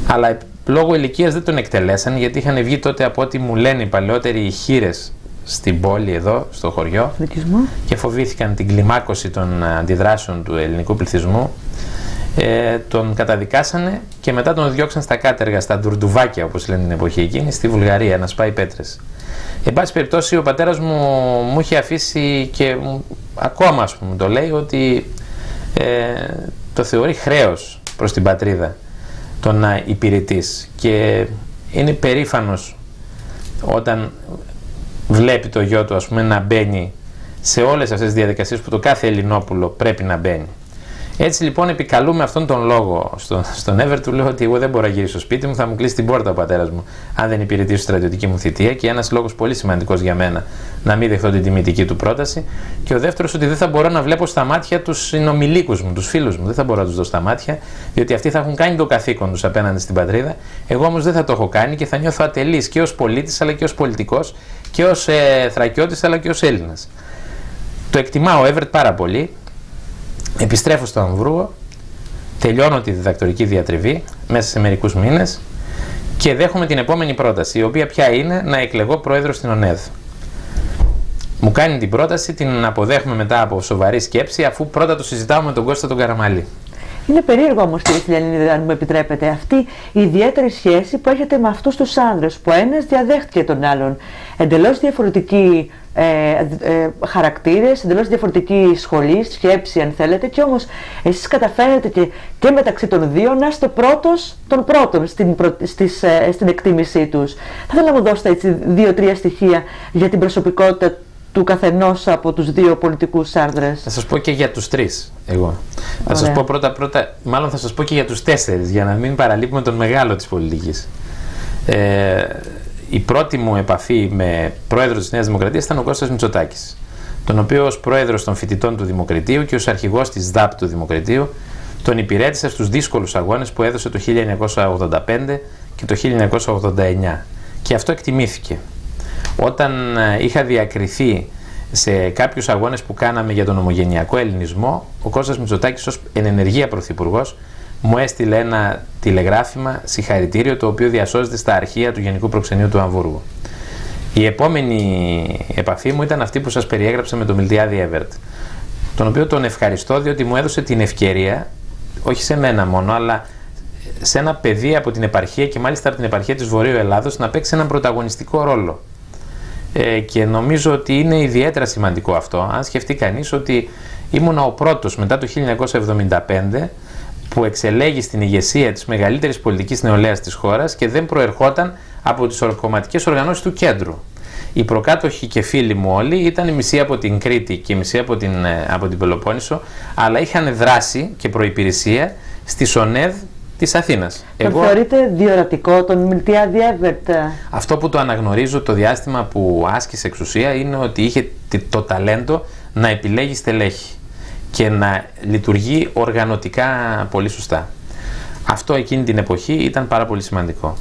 Αλλά λόγω ηλικίας δεν τον εκτελέσαν, γιατί είχαν βγει τότε, από ό,τι μου λένε οι παλαιότεροι, οι χήρες στην πόλη εδώ, στο χωριό, και φοβήθηκαν την κλιμάκωση των αντιδράσεων του ελληνικού πληθυσμού. Τον καταδικάσανε και μετά τον διώξαν στα κάτεργα, στα ντουρντουβάκια όπως λένε την εποχή εκείνη, στη Βουλγαρία, να σπάει πέτρες. Εν πάση περιπτώσει, ο πατέρας μου είχε αφήσει, και ακόμα ας πούμε το λέει, ότι το θεωρεί χρέος προς την πατρίδα το να υπηρετείς, και είναι περήφανος όταν βλέπει το γιο του, ας πούμε, να μπαίνει σε όλες αυτές τις διαδικασίες που το κάθε Ελληνόπουλο πρέπει να μπαίνει. Έτσι λοιπόν επικαλούμε αυτόν τον λόγο στον Evert, του λέω ότι εγώ δεν μπορώ να γυρίσω στο σπίτι μου, θα μου κλείσει την πόρτα ο πατέρας μου αν δεν υπηρετήσω στρατιωτική μου θητεία, και ένας λόγος πολύ σημαντικός για μένα να μην δεχτώ την τιμητική του πρόταση, και ο δεύτερος ότι δεν θα μπορώ να βλέπω στα μάτια τους συνομιλίκους μου, τους φίλους μου, δεν θα μπορώ να τους δω στα μάτια, διότι αυτοί θα έχουν κάνει το καθήκον τους απέναντι στην πατρίδα, εγώ όμως δεν θα το έχω κάνει και θα νιώθω ατελής και ως πολίτης αλλά και ως πολιτικός και ως Θρακιώτης αλλά και ως Έλληνας. Το εκτιμά ο Evert πάρα πολύ. Επιστρέφω στο Αμβούργο, τελειώνω τη διδακτορική διατριβή μέσα σε μερικούς μήνες και δέχομαι την επόμενη πρόταση, η οποία πια είναι να εκλεγώ πρόεδρος στην ΟΝΕΔ. Μου κάνει την πρόταση, την αποδέχομαι μετά από σοβαρή σκέψη, αφού πρώτα το συζητάω με τον Κώστα τον Καραμαλή. Είναι περίεργο όμως, κύριε Στυλιανίδη, αν μου επιτρέπετε, αυτή η ιδιαίτερη σχέση που έχετε με αυτούς τους άνδρες, που ένας διαδέχτηκε τον άλλον. Εντελώς διαφορετικοί χαρακτήρες, εντελώς διαφορετική σχολή, σκέψη αν θέλετε, και όμως εσείς καταφέρετε και μεταξύ των δύο να είστε πρώτος των πρώτων στην εκτίμησή τους. Θα ήθελα να μου δώσετε έτσι 2-3 στοιχεία για την προσωπικότητα του καθενός από τους δύο πολιτικούς άνδρες. Θα σας πω και για τους τρεις εγώ. Θα σας πω πρώτα, μάλλον θα σας πω και για τους 4, για να μην παραλείπουμε τον μεγάλο της πολιτικής. Η πρώτη μου επαφή με πρόεδρο της Νέας Δημοκρατίας ήταν ο Κώστας Μητσοτάκης, τον οποίο ως πρόεδρος των φοιτητών του Δημοκρατίου και ως αρχηγός της ΔΑΠ του Δημοκρατίου τον υπηρέτησα στους δύσκολους αγώνες που έδωσε το 1985 και το 1989, και αυτό εκτιμήθηκε. Όταν είχα διακριθεί σε κάποιους αγώνες που κάναμε για τον ομογενειακό ελληνισμό, ο Κώστας Μητσοτάκης ως εν ενεργεία πρωθυπουργός μου έστειλε ένα τηλεγράφημα συγχαρητήριο, το οποίο διασώζεται στα αρχεία του Γενικού Προξενείου του Αμβούργου. Η επόμενη επαφή μου ήταν αυτή που σας περιέγραψα με τον Μιλτιάδη Evert, τον οποίο τον ευχαριστώ διότι μου έδωσε την ευκαιρία, όχι σε μένα μόνο, αλλά σε ένα παιδί από την επαρχία, και μάλιστα από την επαρχία της Βορείου Ελλάδος, να παίξει έναν πρωταγωνιστικό ρόλο. Και νομίζω ότι είναι ιδιαίτερα σημαντικό αυτό, αν σκεφτεί κανείς ότι ήμουνα ο πρώτος μετά το 1975 που εξελέγει στην ηγεσία της μεγαλύτερης πολιτικής νεολαίας της χώρας και δεν προερχόταν από τις κομματικές οργανώσεις του κέντρου. Οι προκάτοχοι και φίλοι μου όλοι ήταν η μισή από την Κρήτη και η μισή από την Πελοπόννησο, αλλά είχαν δράση και προϋπηρεσία στη ΣΟΝΕΔ της Αθήνας. Εγώ θεωρείτε διορατικό τον Μιλτιάδη Evert? Αυτό που το αναγνωρίζω το διάστημα που άσκησε εξουσία είναι ότι είχε το ταλέντο να επιλέγει στελέχη και να λειτουργεί οργανωτικά πολύ σωστά. Αυτό εκείνη την εποχή ήταν πάρα πολύ σημαντικό.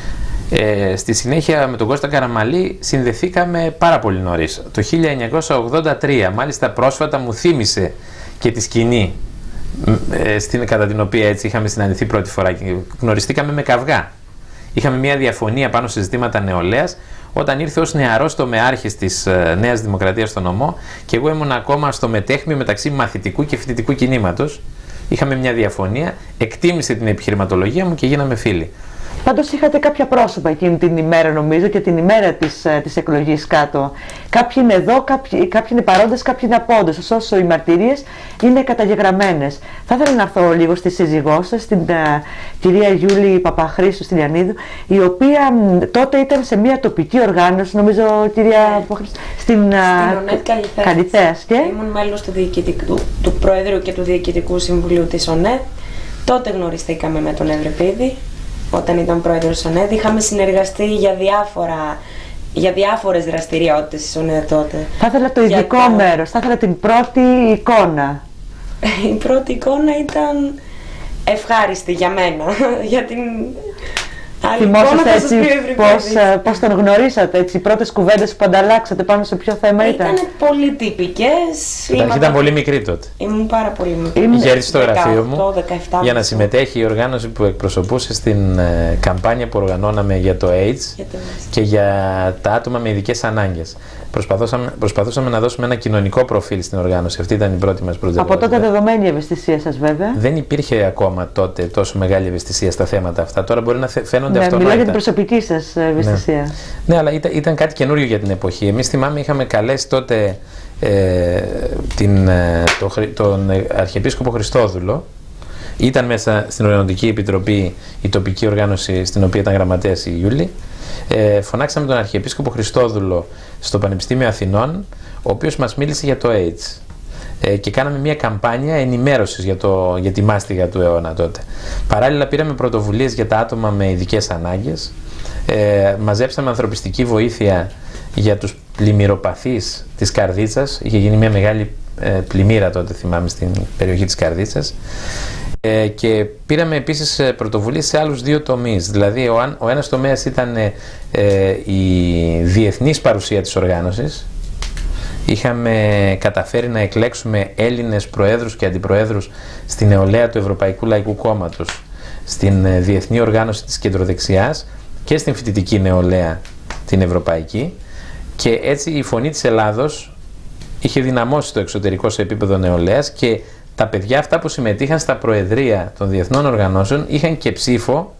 Στη συνέχεια με τον Κώστα Καραμαλή συνδεθήκαμε πάρα πολύ νωρίς. Το 1983, μάλιστα πρόσφατα μου θύμισε και τη σκηνή κατά την οποία έτσι είχαμε συναντηθεί πρώτη φορά και γνωριστήκαμε με καυγά. Είχαμε μια διαφωνία πάνω σε ζητήματα νεολαίας όταν ήρθε ως νεαρός τομεάρχης της Νέας Δημοκρατίας στο νομό και εγώ ήμουν ακόμα στο μετέχμιο μεταξύ μαθητικού και φοιτητικού κινήματος. Είχαμε μια διαφωνία, εκτίμησε την επιχειρηματολογία μου και γίναμε φίλοι. Πάντως είχατε κάποια πρόσωπα εκείνη την ημέρα, νομίζω, και την ημέρα της εκλογής κάτω. Κάποιοι είναι εδώ, κάποιοι είναι παρόντες, κάποιοι είναι απόντες, ωστόσο οι μαρτυρίες είναι καταγεγραμμένες. Θα ήθελα να έρθω λίγο στη σύζυγό σας, την κυρία Γιούλη Παπαχρήστου Στυλιανίδου, η οποία τότε ήταν σε μια τοπική οργάνωση, νομίζω, κυρία Παπαχρήστου, στην ΟΝΕΔ Καλυθέας. Και ήμουν μέλος του Προέδρου και του Διοικητικού Συμβουλίου της ΟΝΕΔ. Τότε γνωριστήκαμε με τον Ευρυπίδη. Όταν ήταν πρόεδρος της ΟΝΕΔ, είχαμε συνεργαστεί για διάφορες δραστηριότητες της ΟΝΕΔ τότε. Θα ήθελα το ειδικό μέρος, θα ήθελα την πρώτη εικόνα. Η πρώτη εικόνα ήταν ευχάριστη για μένα, για την Θυμόσαστε έτσι πώς τον γνωρίσατε, έτσι, οι πρώτες κουβέντες που ανταλλάξατε πάνω σε ποιο θέμα ήταν? Ήταν πολύ τυπικές. Ήταν πολύ μικρή τότε. Ήμουν πάρα πολύ μικρή. Είχε έρθει στο γραφείο μου 17, για να συμμετέχει η οργάνωση που εκπροσωπούσε στην καμπάνια που οργανώναμε για το AIDS και για τα άτομα με ειδικές ανάγκες. Προσπαθούσαμε να δώσουμε ένα κοινωνικό προφίλ στην οργάνωση. Αυτή ήταν η πρώτη μας προτεραιότητα. Από τότε δεδομένη η ευαισθησία σας, βέβαια. Δεν υπήρχε ακόμα τότε τόσο μεγάλη ευαισθησία στα θέματα αυτά. Τώρα μπορεί να φαίνονται αυτονόητα. Μιλάω για την προσωπική σας ευαισθησία. Ναι, αλλά ήταν κάτι καινούριο για την εποχή. Εμείς θυμάμαι είχαμε καλέσει τότε τον Αρχιεπίσκοπο Χριστόδουλο. Ήταν μέσα στην Οργανωτική Επιτροπή η τοπική οργάνωση στην οποία ήταν γραμματέας η Ιούλη. Φωνάξαμε τον Αρχιεπίσκοπο Χριστόδουλο στο Πανεπιστήμιο Αθηνών, ο οποίος μας μίλησε για το AIDS. Και κάναμε μια καμπάνια ενημέρωσης για τη μάστιγα του αιώνα τότε. Παράλληλα πήραμε πρωτοβουλίες για τα άτομα με ειδικές ανάγκες. Μαζέψαμε ανθρωπιστική βοήθεια για τους πλημμυροπαθείς της Καρδίτσας. Είχε γίνει μια μεγάλη πλημμύρα τότε, θυμάμαι, στην περιοχή της Καρδίτσας. Και πήραμε επίσης πρωτοβουλίες σε άλλους δύο τομείς. Δηλαδή ο ένας τομέας ήταν η διεθνής παρουσία της οργάνωσης. Είχαμε καταφέρει να εκλέξουμε Έλληνες προέδρους και αντιπροέδρους στην νεολαία του Ευρωπαϊκού Λαϊκού Κόμματος, στην διεθνή οργάνωση της κεντροδεξιάς και στην φοιτητική νεολαία την ευρωπαϊκή, και έτσι η φωνή της Ελλάδος είχε δυναμώσει το εξωτερικό σε επίπεδο νεολαίας, και τα παιδιά αυτά που συμμετείχαν στα προεδρία των διεθνών οργανώσεων είχαν και ψήφο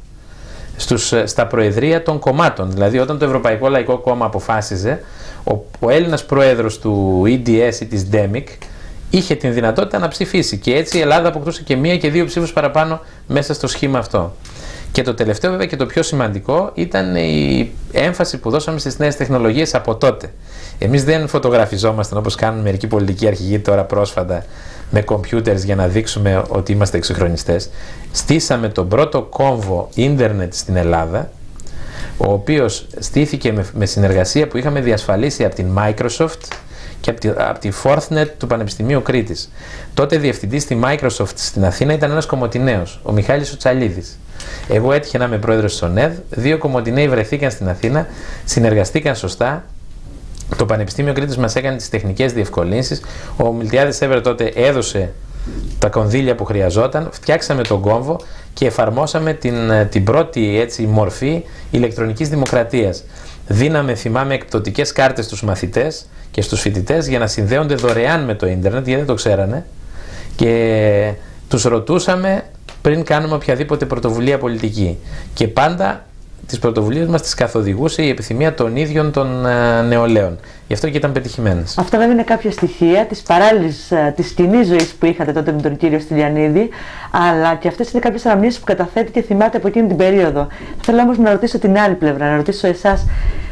στα προεδρία των κομμάτων. Δηλαδή όταν το Ευρωπαϊκό Λαϊκό Κόμμα αποφάσιζε, ο Έλληνας πρόεδρος του EDS ή της DEMIC είχε την δυνατότητα να ψηφίσει, και έτσι η Ελλάδα αποκτούσε και 1 και 2 ψήφους παραπάνω μέσα στο σχήμα αυτό. Και το τελευταίο, βέβαια, και το πιο σημαντικό ήταν η έμφαση που δώσαμε στις νέες τεχνολογίες από τότε. Εμείς δεν φωτογραφιζόμασταν όπως κάνουν μερικοί πολιτικοί αρχηγοί τώρα πρόσφατα με κομπιούτερς για να δείξουμε ότι είμαστε εξυγχρονιστές. Στήσαμε τον πρώτο κόμβο ίντερνετ στην Ελλάδα, ο οποίος στήθηκε με συνεργασία που είχαμε διασφαλίσει από την Microsoft και από τη Forthnet του Πανεπιστημίου Κρήτης. Τότε διευθυντής στη Microsoft στην Αθήνα ήταν ένας Κομοτηναίος, ο Μιχάλης ο Τσαλίδης. Εγώ έτυχε να είμαι πρόεδρος της ΟΝΕΔ, 2 Κομοτηναίοι βρεθήκαν στην Αθήνα, συνεργαστήκαν σωστά. Το Πανεπιστήμιο Κρήτης μας έκανε τις τεχνικές διευκολύνσεις. Ο Μιλτιάδης Εύερ τότε έδωσε τα κονδύλια που χρειαζόταν, φτιάξαμε τον κόμβο και εφαρμόσαμε την πρώτη έτσι μορφή ηλεκτρονικής δημοκρατίας. Δίναμε, θυμάμαι, εκπτωτικές κάρτες στους μαθητές και στους φοιτητές για να συνδέονται δωρεάν με το ίντερνετ, γιατί δεν το ξέρανε, και τους ρωτούσαμε πριν κάνουμε οποιαδήποτε πρωτοβουλία πολιτική. Και πάντα τις πρωτοβουλίες μας τις καθοδηγούσε η επιθυμία των ίδιων των νεολαίων. Γι' αυτό και ήταν πετυχημένες. Αυτά βέβαια είναι κάποια στοιχεία της παράλληλης, της κοινής ζωής που είχατε τότε με τον κύριο Στυλιανίδη, αλλά και αυτές είναι κάποιες αναμνήσεις που καταθέτει και θυμάται από εκείνη την περίοδο. Θέλω όμως να ρωτήσω την άλλη πλευρά, να ρωτήσω εσάς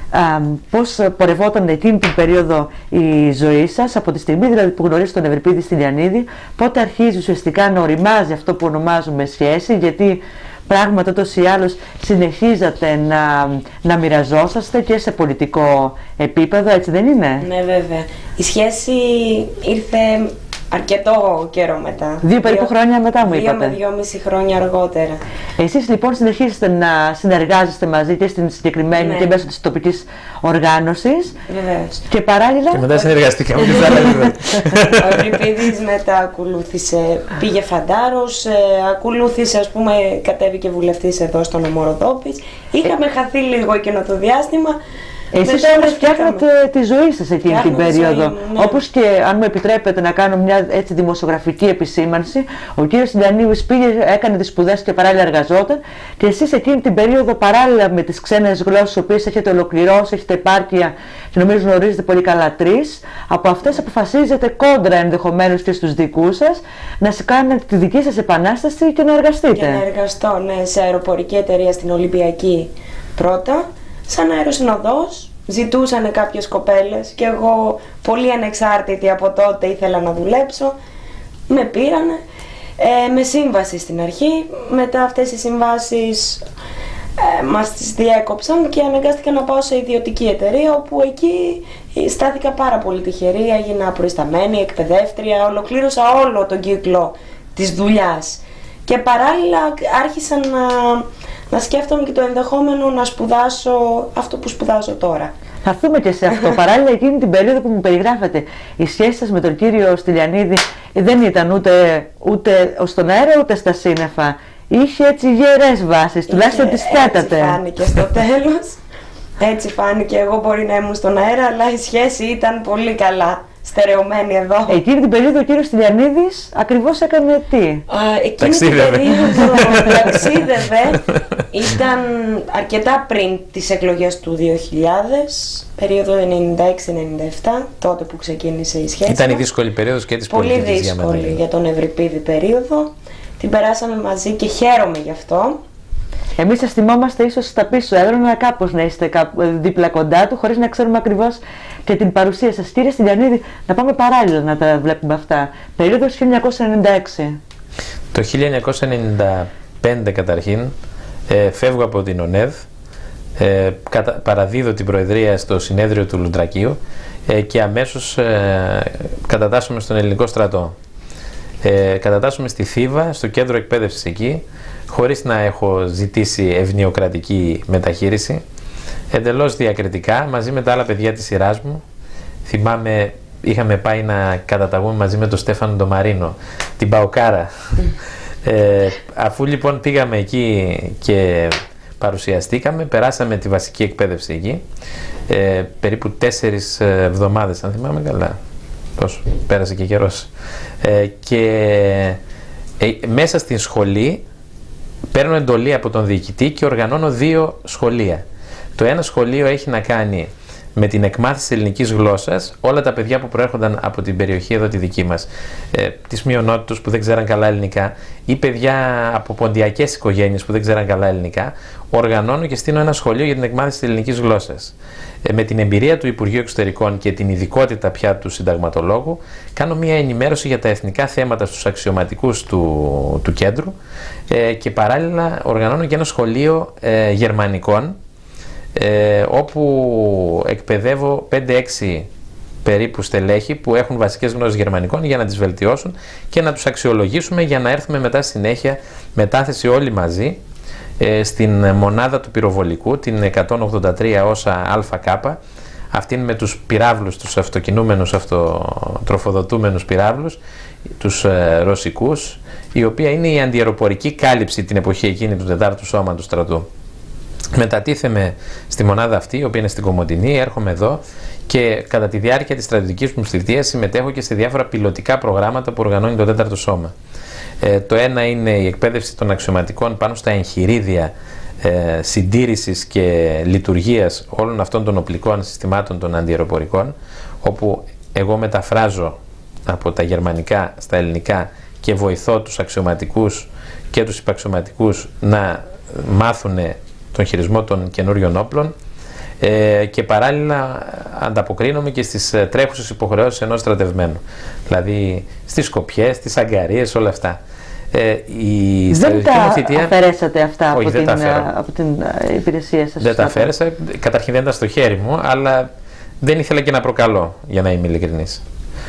πώς πορευόταν εκείνη την περίοδο η ζωή σας, από τη στιγμή δηλαδή που γνωρίζετε τον Ευρυπίδη Στυλιανίδη, πότε αρχίζει ουσιαστικά να οριμάζει αυτό που ονομάζουμε σχέση, γιατί πράγματα ούτως ή άλλως συνεχίζατε να μοιραζόσαστε και σε πολιτικό επίπεδο, έτσι δεν είναι? Ναι, βέβαια. Η σχέση ήρθε αρκετό καιρό μετά. 2 περίπου χρόνια μετά μου είπατε. 2 με 2,5 χρόνια αργότερα. Εσείς λοιπόν συνεχίζετε να συνεργάζεστε μαζί και στην συγκεκριμένη και μέσω της τοπικής οργάνωσης. Βεβαίως. Και παράλληλα. Και μετά συνεργαστήκαμε και Ο Ευρυπίδης μετά ακολούθησε, πήγε Φαντάρος, ακολούθησε, ας πούμε, κατέβηκε βουλευτής εδώ στον νομό Ροδόπης. Είχαμε χαθεί λίγο εκείνο το διάστημα. Εσείς όμως φτιάχνατε τη ζωή σας εκείνη την περίοδο. Ναι. Όπως και, αν μου επιτρέπετε να κάνω μια έτσι δημοσιογραφική επισήμανση, ο κύριος Στυλιανίδης πήγε, έκανε τις σπουδές και παράλληλα εργαζόταν, και εσείς εκείνη την περίοδο, παράλληλα με τις ξένες γλώσσες, τις οποίες έχετε ολοκληρώσει, έχετε επάρκεια και νομίζω γνωρίζετε πολύ καλά 3, από αυτές αποφασίζετε κόντρα ενδεχομένως και στους δικούς σας να κάνετε τη δική σας επανάσταση και να εργαστείτε. Και να εργαστώ, ναι, σε αεροπορική εταιρεία στην Ολυμπιακή πρώτα. Σαν αεροσυνοδός, ζητούσανε κάποιες κοπέλες και εγώ, πολύ ανεξάρτητη από τότε, ήθελα να δουλέψω. Με πήρανε με σύμβαση στην αρχή. Μετά αυτές οι συμβάσεις μας τις διέκοψαν και αναγκάστηκα να πάω σε ιδιωτική εταιρεία, όπου εκεί στάθηκα πάρα πολύ τυχερή, έγινα προϊσταμένη, εκπαιδεύτρια, ολοκλήρωσα όλο τον κύκλο της δουλειάς. Και παράλληλα άρχισα να σκέφτομαι και το ενδεχόμενο να σπουδάσω αυτό που σπουδάζω τώρα. Θα έρθουμε και σε αυτό. Παράλληλα, εκείνη την περίοδο που μου περιγράφατε, η σχέση σας με τον κύριο Στυλιανίδη δεν ήταν ούτε στον αέρα ούτε στα σύννεφα. Είχε έτσι γερές βάσεις, τουλάχιστον τις θέτατε. Έτσι φάνηκε στο τέλος. Έτσι φάνηκε. Εγώ μπορεί να ήμουν στον αέρα, αλλά η σχέση ήταν πολύ καλά στερεωμένη εδώ. Εκείνη την περίοδο ο κύριος Στυλιανίδης ακριβώς έκανε τι? Εκείνη την περίοδο ταξίδευε. Ήταν αρκετά πριν τις εκλογές του 2000, περίοδο 96-97, τότε που ξεκίνησε η σχέση. Ήταν η δύσκολη περίοδος και της πολιτικής. Πολύ δύσκολη για τον Ευρυπίδη περίοδο. Την περάσαμε μαζί και χαίρομαι γι' αυτό. Εμείς σας θυμόμαστε ίσως στα πίσω έδρανα, κάπως να είστε δίπλα κοντά του, χωρίς να ξέρουμε ακριβώς και την παρουσία σας. Κύριε Στυλιανίδη, να πάμε παράλληλα να τα βλέπουμε αυτά. Περίοδος 1996. Το 1995 καταρχήν φεύγω από την ΟΝΕΔ, παραδίδω την Προεδρία στο συνέδριο του Λουντρακίου και αμέσως κατατάσσομαι στον Ελληνικό στρατό. Κατατάσσομαι στη Θήβα, στο κέντρο εκπαίδευσης εκεί, χωρίς να έχω ζητήσει ευνοιοκρατική μεταχείριση, εντελώς διακριτικά, μαζί με τα άλλα παιδιά της σειράς μου. Θυμάμαι, είχαμε πάει να καταταγούμε μαζί με τον Στέφανο τον Μαρίνο, την Παοκάρα. Αφού λοιπόν πήγαμε εκεί και παρουσιαστήκαμε, περάσαμε τη βασική εκπαίδευση εκεί, περίπου 4 εβδομάδες, αν θυμάμαι καλά. Τόσο, πέρασε και καιρός. Και μέσα στην σχολή παίρνω εντολή από τον διοικητή και οργανώνω 2 σχολεία. Το ένα σχολείο έχει να κάνει με την εκμάθηση της ελληνικής γλώσσας, όλα τα παιδιά που προέρχονταν από την περιοχή εδώ τη δική μας, τις μειονότητες που δεν ξέραν καλά ελληνικά ή παιδιά από ποντιακές οικογένειες που δεν ξέραν καλά ελληνικά, οργανώνω και στείλω ένα σχολείο για την εκμάθηση της ελληνικής γλώσσας. Με την εμπειρία του Υπουργείου Εξωτερικών και την ειδικότητα πια του συνταγματολόγου, κάνω μια ενημέρωση για τα εθνικά θέματα στους αξιωματικούς του κέντρου και παράλληλα οργανώνω και ένα σχολείο γερμανικών, όπου εκπαιδεύω 5-6 περίπου στελέχη που έχουν βασικές γνώσεις γερμανικών για να τις βελτιώσουν και να τους αξιολογήσουμε για να έρθουμε μετά συνέχεια μετάθεση όλοι μαζί στην μονάδα του πυροβολικού, την 183 όσα ΑΚ, αυτήν με τους πυράβλους, τους αυτοκινούμενους, αυτοτροφοδοτούμενους πυράβλους, τους ρωσικούς, η οποία είναι η αντιαεροπορική κάλυψη την εποχή εκείνη του 4ου Σώμα του στρατού. Μετατίθεμαι στη μονάδα αυτή, η οποία είναι στην Κομοτηνή, έρχομαι εδώ και κατά τη διάρκεια της στρατιωτικής μου θητείας συμμετέχω και σε διάφορα πιλωτικά προγράμματα που οργανώνει το 4ο Σώμα. Το ένα είναι η εκπαίδευση των αξιωματικών πάνω στα εγχειρίδια συντήρησης και λειτουργίας όλων αυτών των οπλικών συστημάτων των αντιαεροπορικών, όπου εγώ μεταφράζω από τα γερμανικά στα ελληνικά και βοηθώ τους αξιωματικούς και τους υπαξιωματικούς να μάθουν τον χειρισμό των καινούριων όπλων και παράλληλα ανταποκρίνομαι και στις τρέχουσες υποχρεώσεις ενός στρατευμένου. Δηλαδή στις σκοπιές, στις αγκαρίες, όλα αυτά. Δεν τα αφαιρέσατε αυτά? Όχι, από την υπηρεσία σας? Δεν τα αφαίρεσα. Καταρχήν δεν ήταν στο χέρι μου, αλλά δεν ήθελα και να προκαλώ, για να είμαι ειλικρινής.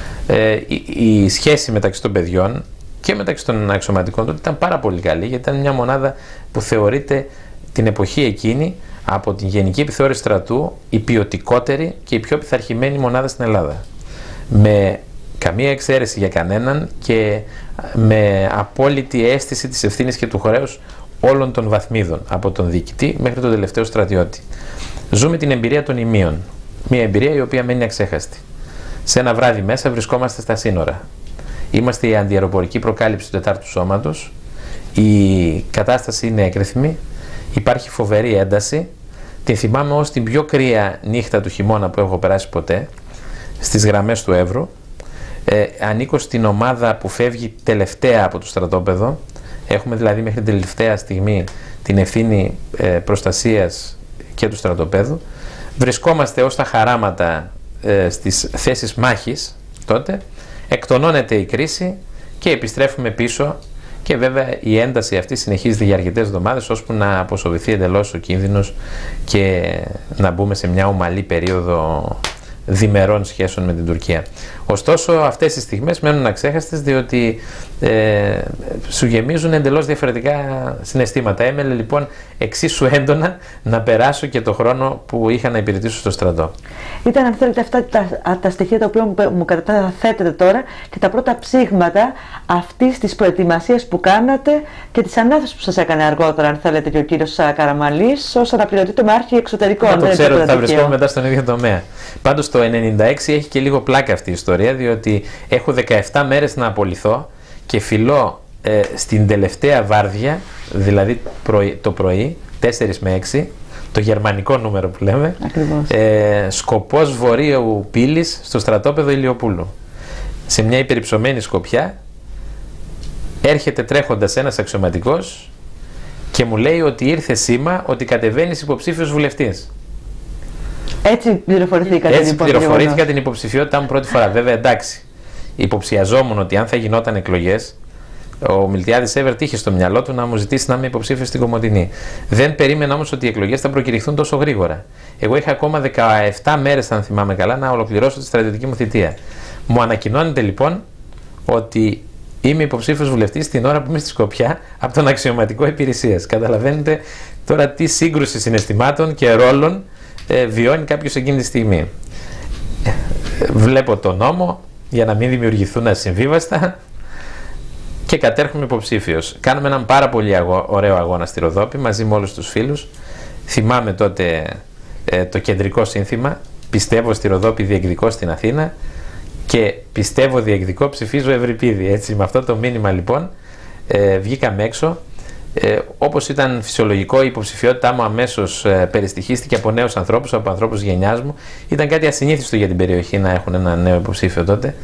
Η σχέση μεταξύ των παιδιών και μεταξύ των αξιωματικών τότε ήταν πάρα πολύ καλή, γιατί ήταν μια μονάδα που θεωρείται την εποχή εκείνη από την Γενική Επιθεώρηση Στρατού η ποιοτικότερη και η πιο πειθαρχημένη μονάδα στην Ελλάδα. Με καμία εξαίρεση για κανέναν και με απόλυτη αίσθηση της ευθύνης και του χρέους όλων των βαθμίδων, από τον διοικητή μέχρι τον τελευταίο στρατιώτη. Ζούμε την εμπειρία των ημείων. Μια εμπειρία η οποία μένει αξέχαστη. Σε ένα βράδυ μέσα βρισκόμαστε στα σύνορα. Είμαστε η αντιαεροπορική προκάλυψη του 4ου Σώματος. Η κατάσταση είναι έκρηθμη. Υπάρχει φοβερή ένταση. Την θυμάμαι ως την πιο κρύα νύχτα του χειμώνα που έχω περάσει ποτέ, στις γραμμές του Εύρου. Ανήκω στην ομάδα που φεύγει τελευταία από το στρατόπεδο. Έχουμε δηλαδή μέχρι την τελευταία στιγμή την ευθύνη προστασίας και του στρατοπέδου. Βρισκόμαστε ως τα χαράματα στις θέσεις μάχης τότε. Εκτονώνεται η κρίση και επιστρέφουμε πίσω. Και βέβαια η ένταση αυτή συνεχίζεται για αρκετές εβδομάδες, ώσπου να αποσοβηθεί εντελώς ο κίνδυνος και να μπούμε σε μια ομαλή περίοδο διμερών σχέσεων με την Τουρκία. Ωστόσο, αυτές οι στιγμές μένουν αξέχαστες, διότι σου γεμίζουν εντελώς διαφορετικά συναισθήματα. Έμελε λοιπόν εξίσου έντονα να περάσω και το χρόνο που είχα να υπηρετήσω στο στρατό. Ήταν, αν θέλετε, αυτά τα στοιχεία τα οποία μου καταθέτετε τώρα και τα πρώτα ψήγματα αυτής της προετοιμασίας που κάνατε και της ανάθεσης που σας έκανε αργότερα, αν θέλετε, και ο κύριος Καραμανλής ως αναπληρωτή τομάρχη εξωτερικών. Να το ξέρω ότι θα βρισκόμουν μετά στον ίδιο τομέα. Πάντως το 1996 έχει και λίγο πλάκα αυτή η ιστορία, διότι έχω 17 μέρες να απολυθώ και φιλώ στην τελευταία βάρδια, δηλαδή το πρωί, 4 με 6, το γερμανικό νούμερο που λέμε, σκοπός Βορείου Πύλης στο στρατόπεδο Ηλιοπούλου. Σε μια υπερυψωμένη σκοπιά έρχεται τρέχοντας ένας αξιωματικός και μου λέει ότι ήρθε σήμα ότι κατεβαίνεις υποψήφιος βουλευτής. Έτσι πληροφορηθήκατε? Έτσι πληροφορήθηκα την υποψηφιότητά μου πρώτη φορά. Βέβαια, εντάξει, υποψιαζόμουν ότι αν θα γινόταν εκλογές, ο Μιλτιάδης Έβερτ είχε στο μυαλό του να μου ζητήσει να είμαι υποψήφιος στην Κομοτηνή. Δεν περίμενα όμως ότι οι εκλογές θα προκηρυχθούν τόσο γρήγορα. Εγώ είχα ακόμα 17 μέρες, αν θυμάμαι καλά, να ολοκληρώσω τη στρατιωτική μου θητεία. Μου ανακοινώνεται λοιπόν ότι είμαι υποψήφιος βουλευτής την ώρα που είμαι στη Σκοπιά από τον αξιωματικό υπηρεσίας. Καταλαβαίνετε τώρα τι σύγκρουση συναισθημάτων και ρόλων βιώνει κάποιος εκείνη τη στιγμή. Βλέπω τον νόμο για να μην δημιουργηθούν ασυμβίβαστα και κατέρχομαι υποψήφιος. Κάνουμε έναν πάρα πολύ ωραίο αγώνα στη Ροδόπη μαζί με όλους τους φίλους. Θυμάμαι τότε το κεντρικό σύνθημα, πιστεύω στη Ροδόπη, διεκδικώ στην Αθήνα, και πιστεύω διεκδικώ, ψηφίζω Ευρυπίδη. Έτσι, με αυτό το μήνυμα λοιπόν βγήκαμε έξω. Όπως ήταν φυσιολογικό, η υποψηφιότητά μου αμέσως περιστοιχίστηκε από νέους ανθρώπους, από ανθρώπους γενιάς μου. Ήταν κάτι ασυνήθιστο για την περιοχή να έχουν ένα νέο υποψήφιο τότε.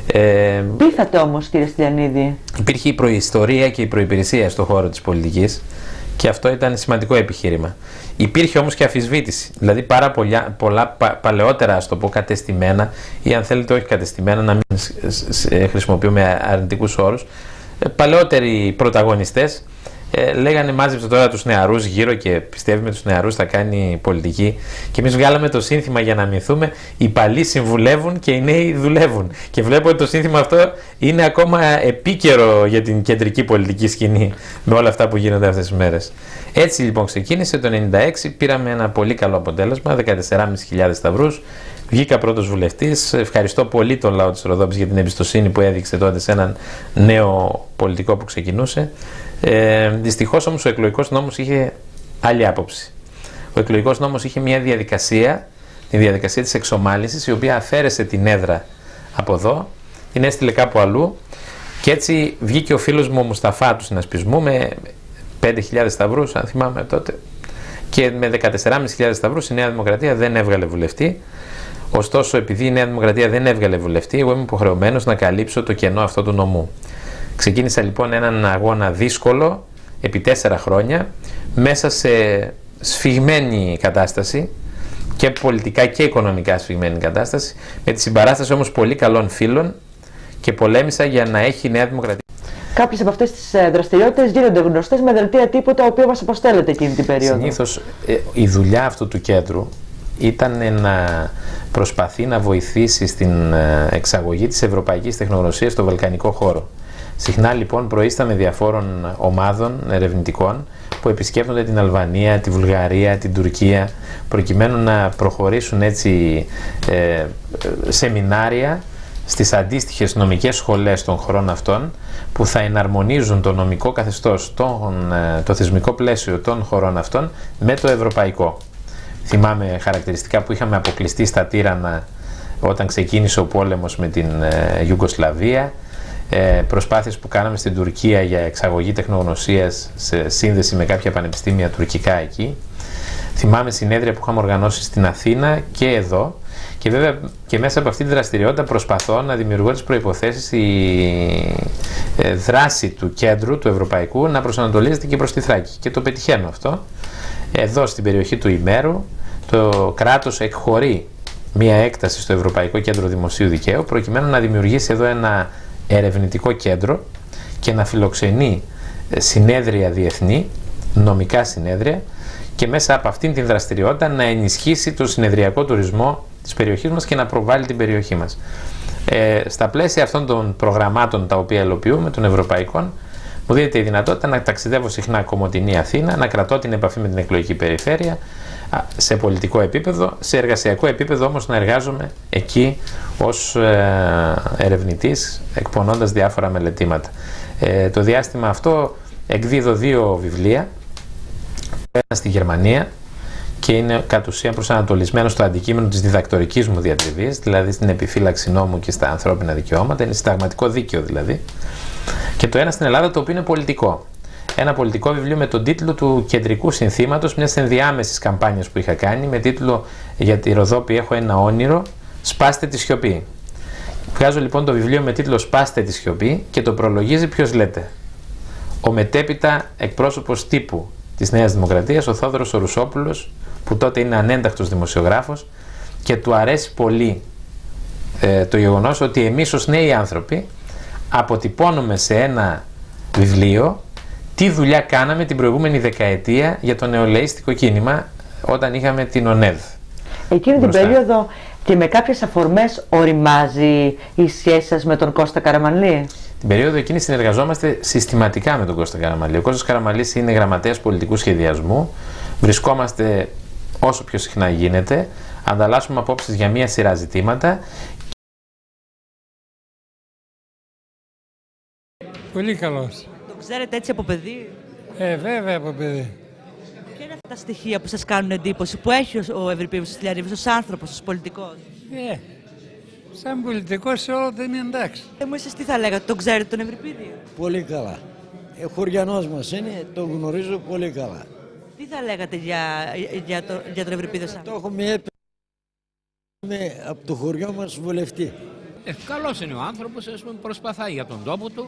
Πείθατε όμως, κύριε Στυλιανίδη? Υπήρχε η προϊστορία και η προϋπηρεσία στον χώρο της πολιτικής και αυτό ήταν σημαντικό επιχείρημα. Υπήρχε όμως και αμφισβήτηση. Δηλαδή πάρα πολλά παλαιότερα, ας το πω, κατεστημένα, ή αν θέλετε όχι κατεστημένα, να μην χρησιμοποιούμε αρνητικούς όρους, παλαιότεροι πρωταγωνιστές λέγανε μάζεψε τώρα τους νεαρούς γύρω και πιστεύει με τους νεαρούς θα κάνει πολιτική, και εμείς βγάλαμε το σύνθημα για να μυθούμε οι παλιοί συμβουλεύουν και οι νέοι δουλεύουν, και βλέπω ότι το σύνθημα αυτό είναι ακόμα επίκαιρο για την κεντρική πολιτική σκηνή με όλα αυτά που γίνονται αυτές τις μέρες. Έτσι λοιπόν ξεκίνησε το 1996, πήραμε ένα πολύ καλό αποτέλεσμα, 14.500 σταυρούς, βγήκα πρώτος βουλευτής. Ευχαριστώ πολύ τον λαό της Ροδόπης για την εμπιστοσύνη που έδειξε τότε σε έναν νέο πολιτικό που ξεκινούσε. Δυστυχώς όμως ο εκλογικός νόμος είχε άλλη άποψη. Ο εκλογικός νόμος είχε μια διαδικασία, τη διαδικασία της εξομάλυνσης, η οποία αφαίρεσε την έδρα από εδώ, την έστειλε κάπου αλλού, και έτσι βγήκε ο φίλος μου ο Μουσταφά του συνασπισμού με 5.000 σταυρούς, αν θυμάμαι τότε, και με 14.500 σταυρούς η Νέα Δημοκρατία δεν έβγαλε βουλευτή. Ωστόσο, επειδή η Νέα Δημοκρατία δεν έβγαλε βουλευτή, εγώ είμαι υποχρεωμένος να καλύψω το κενό αυτό του νομού. Ξεκίνησα λοιπόν έναν αγώνα δύσκολο επί 4 χρόνια, μέσα σε σφιγμένη κατάσταση, και πολιτικά και οικονομικά σφιγμένη κατάσταση, με τη συμπαράσταση όμως πολύ καλών φίλων, και πολέμησα για να έχει η Νέα Δημοκρατία. Κάποιες από αυτές τις δραστηριότητες γίνονται γνωστές με δελτία τύπου τα οποία μας αποστέλλεται εκείνη την περίοδο. Συνήθως η δουλειά αυτού του κέντρου ήταν να προσπαθεί να βοηθήσει στην εξαγωγή της ευρωπαϊκής τεχνογνωσίας στο βαλκανικό χώρο. Συχνά λοιπόν προείσταμε διαφόρων ομάδων ερευνητικών που επισκέπτονται την Αλβανία, τη Βουλγαρία, την Τουρκία, προκειμένου να προχωρήσουν έτσι σεμινάρια στις αντίστοιχες νομικές σχολές των χωρών αυτών, που θα εναρμονίζουν το νομικό καθεστώς, το θεσμικό πλαίσιο των χωρών αυτών με το ευρωπαϊκό. Θυμάμαι χαρακτηριστικά που είχαμε αποκλειστεί στα Τύρανα όταν ξεκίνησε ο πόλεμος με την Ιουγκοσλαβία, προσπάθειες που κάναμε στην Τουρκία για εξαγωγή τεχνογνωσίας σε σύνδεση με κάποια πανεπιστήμια τουρκικά εκεί. Θυμάμαι συνέδρια που είχαμε οργανώσει στην Αθήνα και εδώ, και βέβαια και μέσα από αυτή τη δραστηριότητα προσπαθώ να δημιουργώ τις προϋποθέσεις η δράση του κέντρου, του ευρωπαϊκού, να προσανατολίζεται και προς τη Θράκη, και το πετυχαίνω αυτό. Εδώ στην περιοχή του Ημέρου το κράτος εκχωρεί μία έκταση στο Ευρωπαϊκό Κέντρο Δημοσίου Δικαίου, προκειμένου να δημιουργήσει εδώ ένα ερευνητικό κέντρο και να φιλοξενεί συνέδρια διεθνή, νομικά συνέδρια, και μέσα από αυτήν την δραστηριότητα να ενισχύσει το συνεδριακό τουρισμό της περιοχής μας και να προβάλλει την περιοχή μας. Στα πλαίσια αυτών των προγραμμάτων τα οποία υλοποιούμε, των ευρωπαϊκών, μου δίνεται η δυνατότητα να ταξιδεύω συχνά Κομοτηνή Αθήνα, να κρατώ την επαφή με την εκλογική περιφέρεια σε πολιτικό επίπεδο, σε εργασιακό επίπεδο όμως να εργάζομαι εκεί ως ερευνητής, εκπονώντας διάφορα μελετήματα. Το διάστημα αυτό εκδίδω 2 βιβλία, ένα στη Γερμανία και είναι κατ' ουσίαν προσανατολισμένο στο αντικείμενο της διδακτορικής μου διατριβής, δηλαδή στην επιφύλαξη νόμου και στα ανθρώπινα δικαιώματα, είναι συνταγματικό δίκαιο δηλαδή. Και το ένα στην Ελλάδα, το οποίο είναι πολιτικό. Ένα πολιτικό βιβλίο με τον τίτλο του κεντρικού συνθήματος μιας ενδιάμεσης καμπάνιας που είχα κάνει, με τίτλο «Για τη Ροδόπη έχω ένα όνειρο, σπάστε τη σιωπή». Βγάζω λοιπόν το βιβλίο με τίτλο «Σπάστε τη σιωπή» και το προλογίζει, ποιος λέτε? Ο μετέπειτα εκπρόσωπος τύπου της Νέας Δημοκρατίας, ο Θόδωρος ο Ρουσόπουλος, που τότε είναι ανένταχτος δημοσιογράφος και του αρέσει πολύ το γεγονός ότι εμείς ως νέοι άνθρωποι αποτυπώνουμε σε ένα βιβλίο τι δουλειά κάναμε την προηγούμενη δεκαετία για το νεολαίστικο κίνημα όταν είχαμε την ΟΝΕΔ. Εκείνη την περίοδο και με κάποιες αφορμές οριμάζει η σχέση σας με τον Κώστα Καραμανλή? Την περίοδο εκείνη συνεργαζόμαστε συστηματικά με τον Κώστα Καραμανλή. Ο Κώστας Καραμανλής είναι γραμματέας πολιτικού σχεδιασμού. Βρισκόμαστε όσο πιο συχνά γίνεται, ανταλλάσσουμε απόψεις για μία σειρά ζητήματα. Πολύ καλός. Το ξέρετε έτσι από παιδί? Βέβαια από παιδί. Ποια είναι αυτά τα στοιχεία που σας κάνουν εντύπωση, που έχει ο Ευρυπίδης Τηλιαρρίβης ως άνθρωπος, ως πολιτικός? Σαν πολιτικός σε όλο δεν είναι εντάξει. Εσείς τι θα λέγατε, τον ξέρετε τον Ευρυπίδη? Πολύ καλά. Χωριανός μας είναι, τον γνωρίζω πολύ καλά. Τι θα λέγατε για τον Ευρυπίδη σαν? Το έχουμε έπαιρνε από το χωριό μας βουλευτή. Καλός είναι ο άνθρωπος, προσπαθάει για τον τόπο του.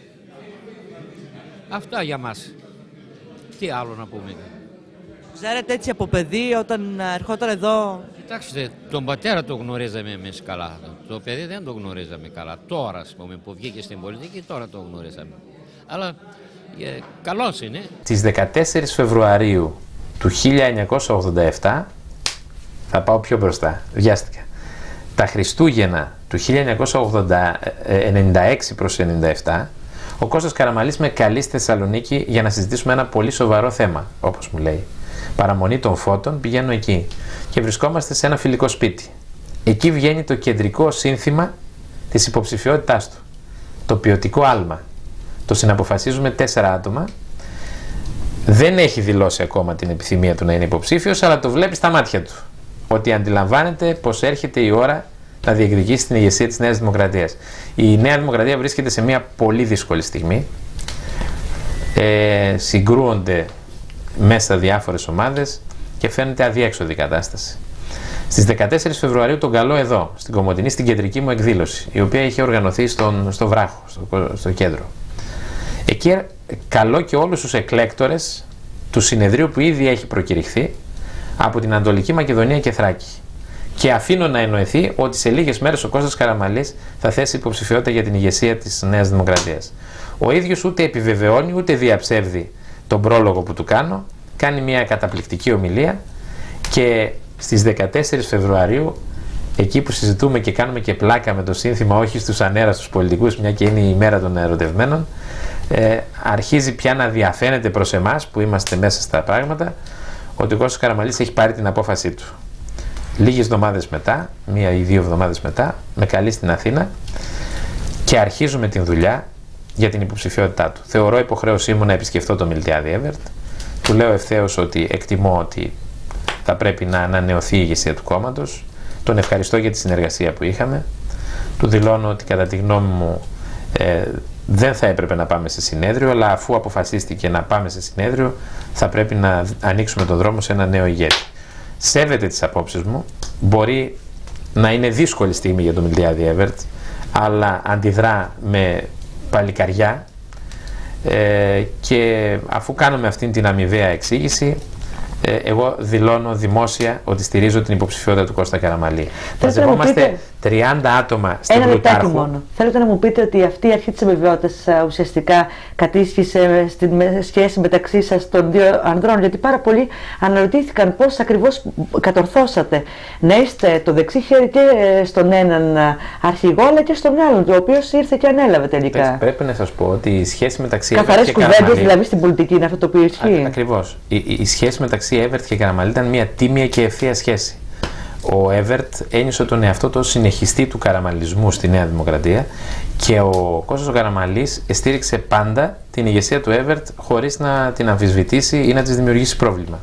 Αυτά για μας. Τι άλλο να πούμε. Ξέρετε έτσι από παιδί όταν ερχόταν εδώ? Κοιτάξτε, τον πατέρα το γνωρίζαμε εμείς καλά. Το παιδί δεν το γνωρίζαμε καλά. Τώρα, ας πούμε, που βγήκε στην πολιτική, τώρα το γνωρίζαμε. Αλλά καλός είναι. Τις 14 Φεβρουαρίου του 1987, θα πάω πιο μπροστά, βιάστηκα. Τα Χριστούγεννα του 1996 προς 97, ο Κώστας Καραμανλής με καλεί στη Θεσσαλονίκη για να συζητήσουμε ένα πολύ σοβαρό θέμα, όπως μου λέει. Παραμονή των φώτων, πηγαίνω εκεί και βρισκόμαστε σε ένα φιλικό σπίτι. Εκεί βγαίνει το κεντρικό σύνθημα της υποψηφιότητάς του, το ποιοτικό άλμα. Το συναποφασίζουμε 4 άτομα. Δεν έχει δηλώσει ακόμα την επιθυμία του να είναι υποψήφιος, αλλά το βλέπει στα μάτια του ότι αντιλαμβάνεται πως έρχεται η ώρα να διεκδικήσει την ηγεσία της Νέας Δημοκρατίας. Η Νέα Δημοκρατία βρίσκεται σε μια πολύ δύσκολη στιγμή. Συγκρούονται μέσα διάφορες ομάδες και φαίνεται αδιέξοδη η κατάσταση. Στις 14 Φεβρουαρίου τον καλώ εδώ, στην Κομοτηνή, στην κεντρική μου εκδήλωση, η οποία είχε οργανωθεί στο Βράχο, στο κέντρο. Εκεί καλώ και όλους τους εκλέκτορες του συνεδρίου που ήδη έχει προκηρυχθεί από την Ανατολική Μακεδονία και Θράκη. Και αφήνω να εννοηθεί ότι σε λίγες μέρες ο Κώστας Καραμανλής θα θέσει υποψηφιότητα για την ηγεσία της Νέας Δημοκρατίας. Ο ίδιος ούτε επιβεβαιώνει ούτε διαψεύδει τον πρόλογο που του κάνω, κάνει μια καταπληκτική ομιλία και στις 14 Φεβρουαρίου, εκεί που συζητούμε και κάνουμε και πλάκα με το σύνθημα «Όχι στους ανέραστους πολιτικούς», μια και είναι η ημέρα των ερωτευμένων, αρχίζει πια να διαφαίνεται προς εμάς που είμαστε μέσα στα πράγματα ότι ο Κώστας Καραμανλής έχει πάρει την απόφασή του. Λίγες εβδομάδες μετά, 1 ή 2 εβδομάδες μετά, με καλεί στην Αθήνα και αρχίζουμε την δουλειά για την υποψηφιότητά του. Θεωρώ υποχρέωσή μου να επισκεφτώ το Μιλτιάδη Έβερτ. Του λέω ευθέως ότι εκτιμώ ότι θα πρέπει να ανανεωθεί η ηγεσία του κόμματος. Τον ευχαριστώ για τη συνεργασία που είχαμε. Του δηλώνω ότι κατά τη γνώμη μου δεν θα έπρεπε να πάμε σε συνέδριο, αλλά αφού αποφασίστηκε να πάμε σε συνέδριο, θα πρέπει να ανοίξουμε τον δρόμο σε ένα νέο ηγέτη. Σέβεται τις απόψεις μου. Μπορεί να είναι δύσκολη στιγμή για το Μιλτιάδη Έβερτ, αλλά αντιδρά με παλικαριά και αφού κάνουμε αυτήν την αμοιβαία εξήγηση, εγώ δηλώνω δημόσια ότι στηρίζω την υποψηφιότητα του Κώστα Καραμανλή. Μαζευόμαστε 30 άτομα στην Ένα λεπτάκι Πλουτάρχου. μόνο. Θέλετε να μου πείτε ότι αυτή η αρχή της αμοιβαιότητας ουσιαστικά κατήσχησε στην σχέση μεταξύ σας των δύο ανδρών, γιατί πάρα πολλοί αναρωτήθηκαν πώς ακριβώς κατορθώσατε να είστε το δεξί χέρι και στον έναν αρχηγό αλλά και στον άλλον, ο οποίος ήρθε και ανέλαβε τελικά. Πρέπει να σας πω ότι η σχέση μεταξύ καθαρές κουβέντες δηλαδή στην πολιτική είναι αυτό το οποίο ισχύει. Ακριβώς. Η σχέση μεταξύ Έβερτ και Καραμανλή ήταν μια τίμια και ευθεία σχέση. Ο Έβερτ ένιωσε τον εαυτό του συνεχιστή του καραμανλισμού στη Νέα Δημοκρατία και ο Κώστας ο Καραμανλής στήριξε πάντα την ηγεσία του Έβερτ χωρίς να την αμφισβητήσει ή να της δημιουργήσει πρόβλημα.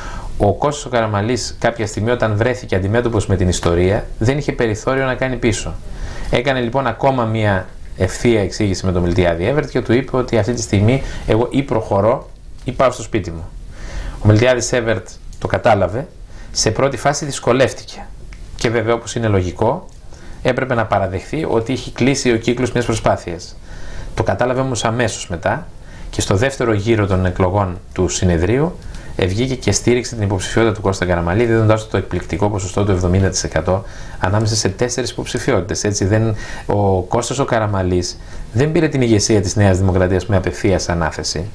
Ο Κώστας ο Καραμανλής κάποια στιγμή, όταν βρέθηκε αντιμέτωπος με την ιστορία, δεν είχε περιθώριο να κάνει πίσω. Έκανε λοιπόν ακόμα μια ευθεία εξήγηση με τον Μιλτιάδη Έβερτ και του είπε ότι αυτή τη στιγμή εγώ ή προχωρώ ή πάω στο σπίτι μου. Ο Μιλτιάδης Έβερτ το κατάλαβε. Σε πρώτη φάση δυσκολεύτηκε και βέβαια, όπως είναι λογικό, έπρεπε να παραδεχθεί ότι είχε κλείσει ο κύκλος μιας προσπάθειας. Το κατάλαβε όμως αμέσως μετά και στο δεύτερο γύρο των εκλογών του συνεδρίου βγήκε και στήριξε την υποψηφιότητα του Κώστα Καραμανλή, δίνοντάς του το εκπληκτικό ποσοστό του 70% ανάμεσα σε 4 υποψηφιότητες. Έτσι, ο Κώστας ο Καραμανλής δεν πήρε την ηγεσία της Νέας Δημοκρατίας με απευθείας ανάθεση,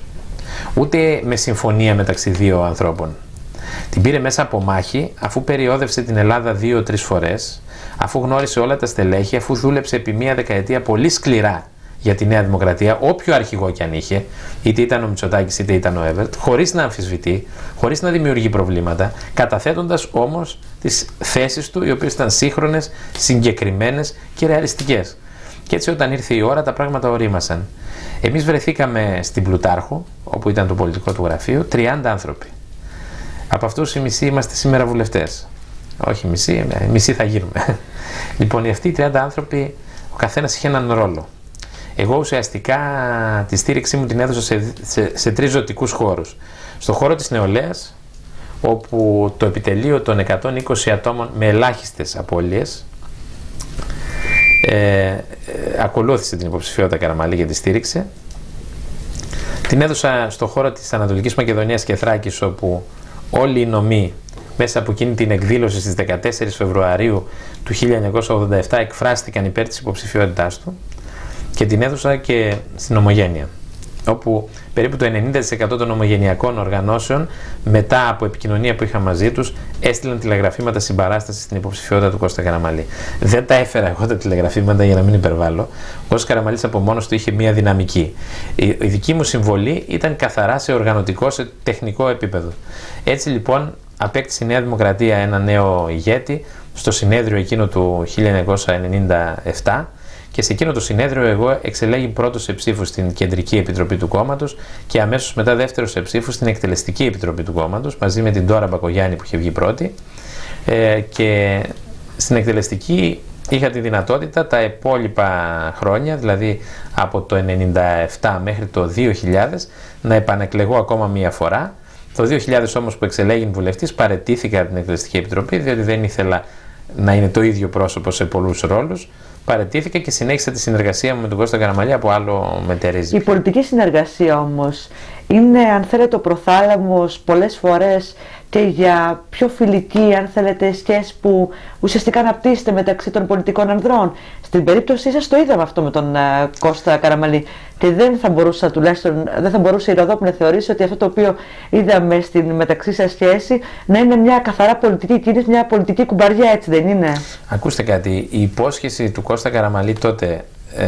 ούτε με συμφωνία μεταξύ δύο ανθρώπων. Την πήρε μέσα από μάχη, αφού περιόδευσε την Ελλάδα 2-3 φορές, αφού γνώρισε όλα τα στελέχη, αφού δούλεψε επί μία δεκαετία πολύ σκληρά για τη Νέα Δημοκρατία, όποιο αρχηγό κι αν είχε, είτε ήταν ο Μητσοτάκης είτε ήταν ο Έβερτ, χωρίς να αμφισβητεί, χωρίς να δημιουργεί προβλήματα, καταθέτοντας όμως τις θέσεις του, οι οποίες ήταν σύγχρονες, συγκεκριμένες και ρεαλιστικές. Και έτσι, όταν ήρθε η ώρα, τα πράγματα ορίμασαν. Εμείς βρεθήκαμε στην Πλουτάρχου, όπου ήταν το πολιτικό του γραφείο, 30 άνθρωποι. Από αυτούς οι μισοί είμαστε σήμερα βουλευτές. Όχι μισοί θα γίνουμε. Λοιπόν, αυτοί οι 30 άνθρωποι, ο καθένας είχε έναν ρόλο. Εγώ ουσιαστικά τη στήριξή μου την έδωσα σε 3 ζωτικούς χώρους. Στο χώρο της νεολαίας, όπου το επιτελείο των 120 ατόμων με ελάχιστες απώλειες ακολούθησε την υποψηφιότητα Καραμανλή και τη στήριξε. Την έδωσα στο χώρο της Ανατολικής Μακεδονίας και Θράκης, όπου όλοι οι νομοί μέσα από εκείνη την εκδήλωση στις 14 Φεβρουαρίου του 1987 εκφράστηκαν υπέρ της υποψηφιότητάς του, και την έδωσα και στην Ομογένεια, όπου περίπου το 90% των ομογενειακών οργανώσεων, μετά από επικοινωνία που είχα μαζί τους, έστειλαν τηλεγραφήματα συμπαράστασης στην υποψηφιότητα του Κώστα Καραμανλή. Δεν τα έφερα εγώ τα τηλεγραφήματα για να μην υπερβάλλω. Ο Κώστας Καραμανλής από μόνος του είχε μία δυναμική. Η δική μου συμβολή ήταν καθαρά σε οργανωτικό, σε τεχνικό επίπεδο. Έτσι λοιπόν απέκτησε η Νέα Δημοκρατία ένα νέο ηγέτη στο συνέδριο εκείνο του 1997. Και σε εκείνο το συνέδριο εγώ εξελέγει πρώτος σε ψήφους στην Κεντρική Επιτροπή του κόμματος και αμέσως μετά δεύτερος σε ψήφους στην Εκτελεστική Επιτροπή του κόμματος, μαζί με την Ντόρα Μπακογιάννη που είχε βγει πρώτη. Και στην Εκτελεστική είχα τη δυνατότητα τα υπόλοιπα χρόνια, δηλαδή από το 1997 μέχρι το 2000, να επανεκλεγώ ακόμα μία φορά. Το 2000 όμως που εξελέγην βουλευτής παραιτήθηκα από την Εκτελεστική Επιτροπή, διότι δεν ήθελα να είναι το ίδιο πρόσωπο σε πολλούς ρόλους. Παραιτήθηκα και συνέχισα τη συνεργασία μου με τον Κώστα Καραμανλή από άλλο μετερίζει. Η πολιτική συνεργασία όμως είναι, αν θέλετε, ο προθάλαμος πολλές φορές και για πιο φιλική, αν θέλετε, σχέση που ουσιαστικά αναπτύσσεται μεταξύ των πολιτικών ανδρών. Στην περίπτωσή σας το είδαμε αυτό με τον Κώστα Καραμανλή και δεν θα μπορούσε η Ροδόπη να θεωρήσει ότι αυτό το οποίο είδαμε στην μεταξύ σας σχέση να είναι μια καθαρά πολιτική κίνηση, μια πολιτική κουμπαριά, έτσι δεν είναι? Ακούστε κάτι, η υπόσχεση του Κώστα Καραμανλή τότε,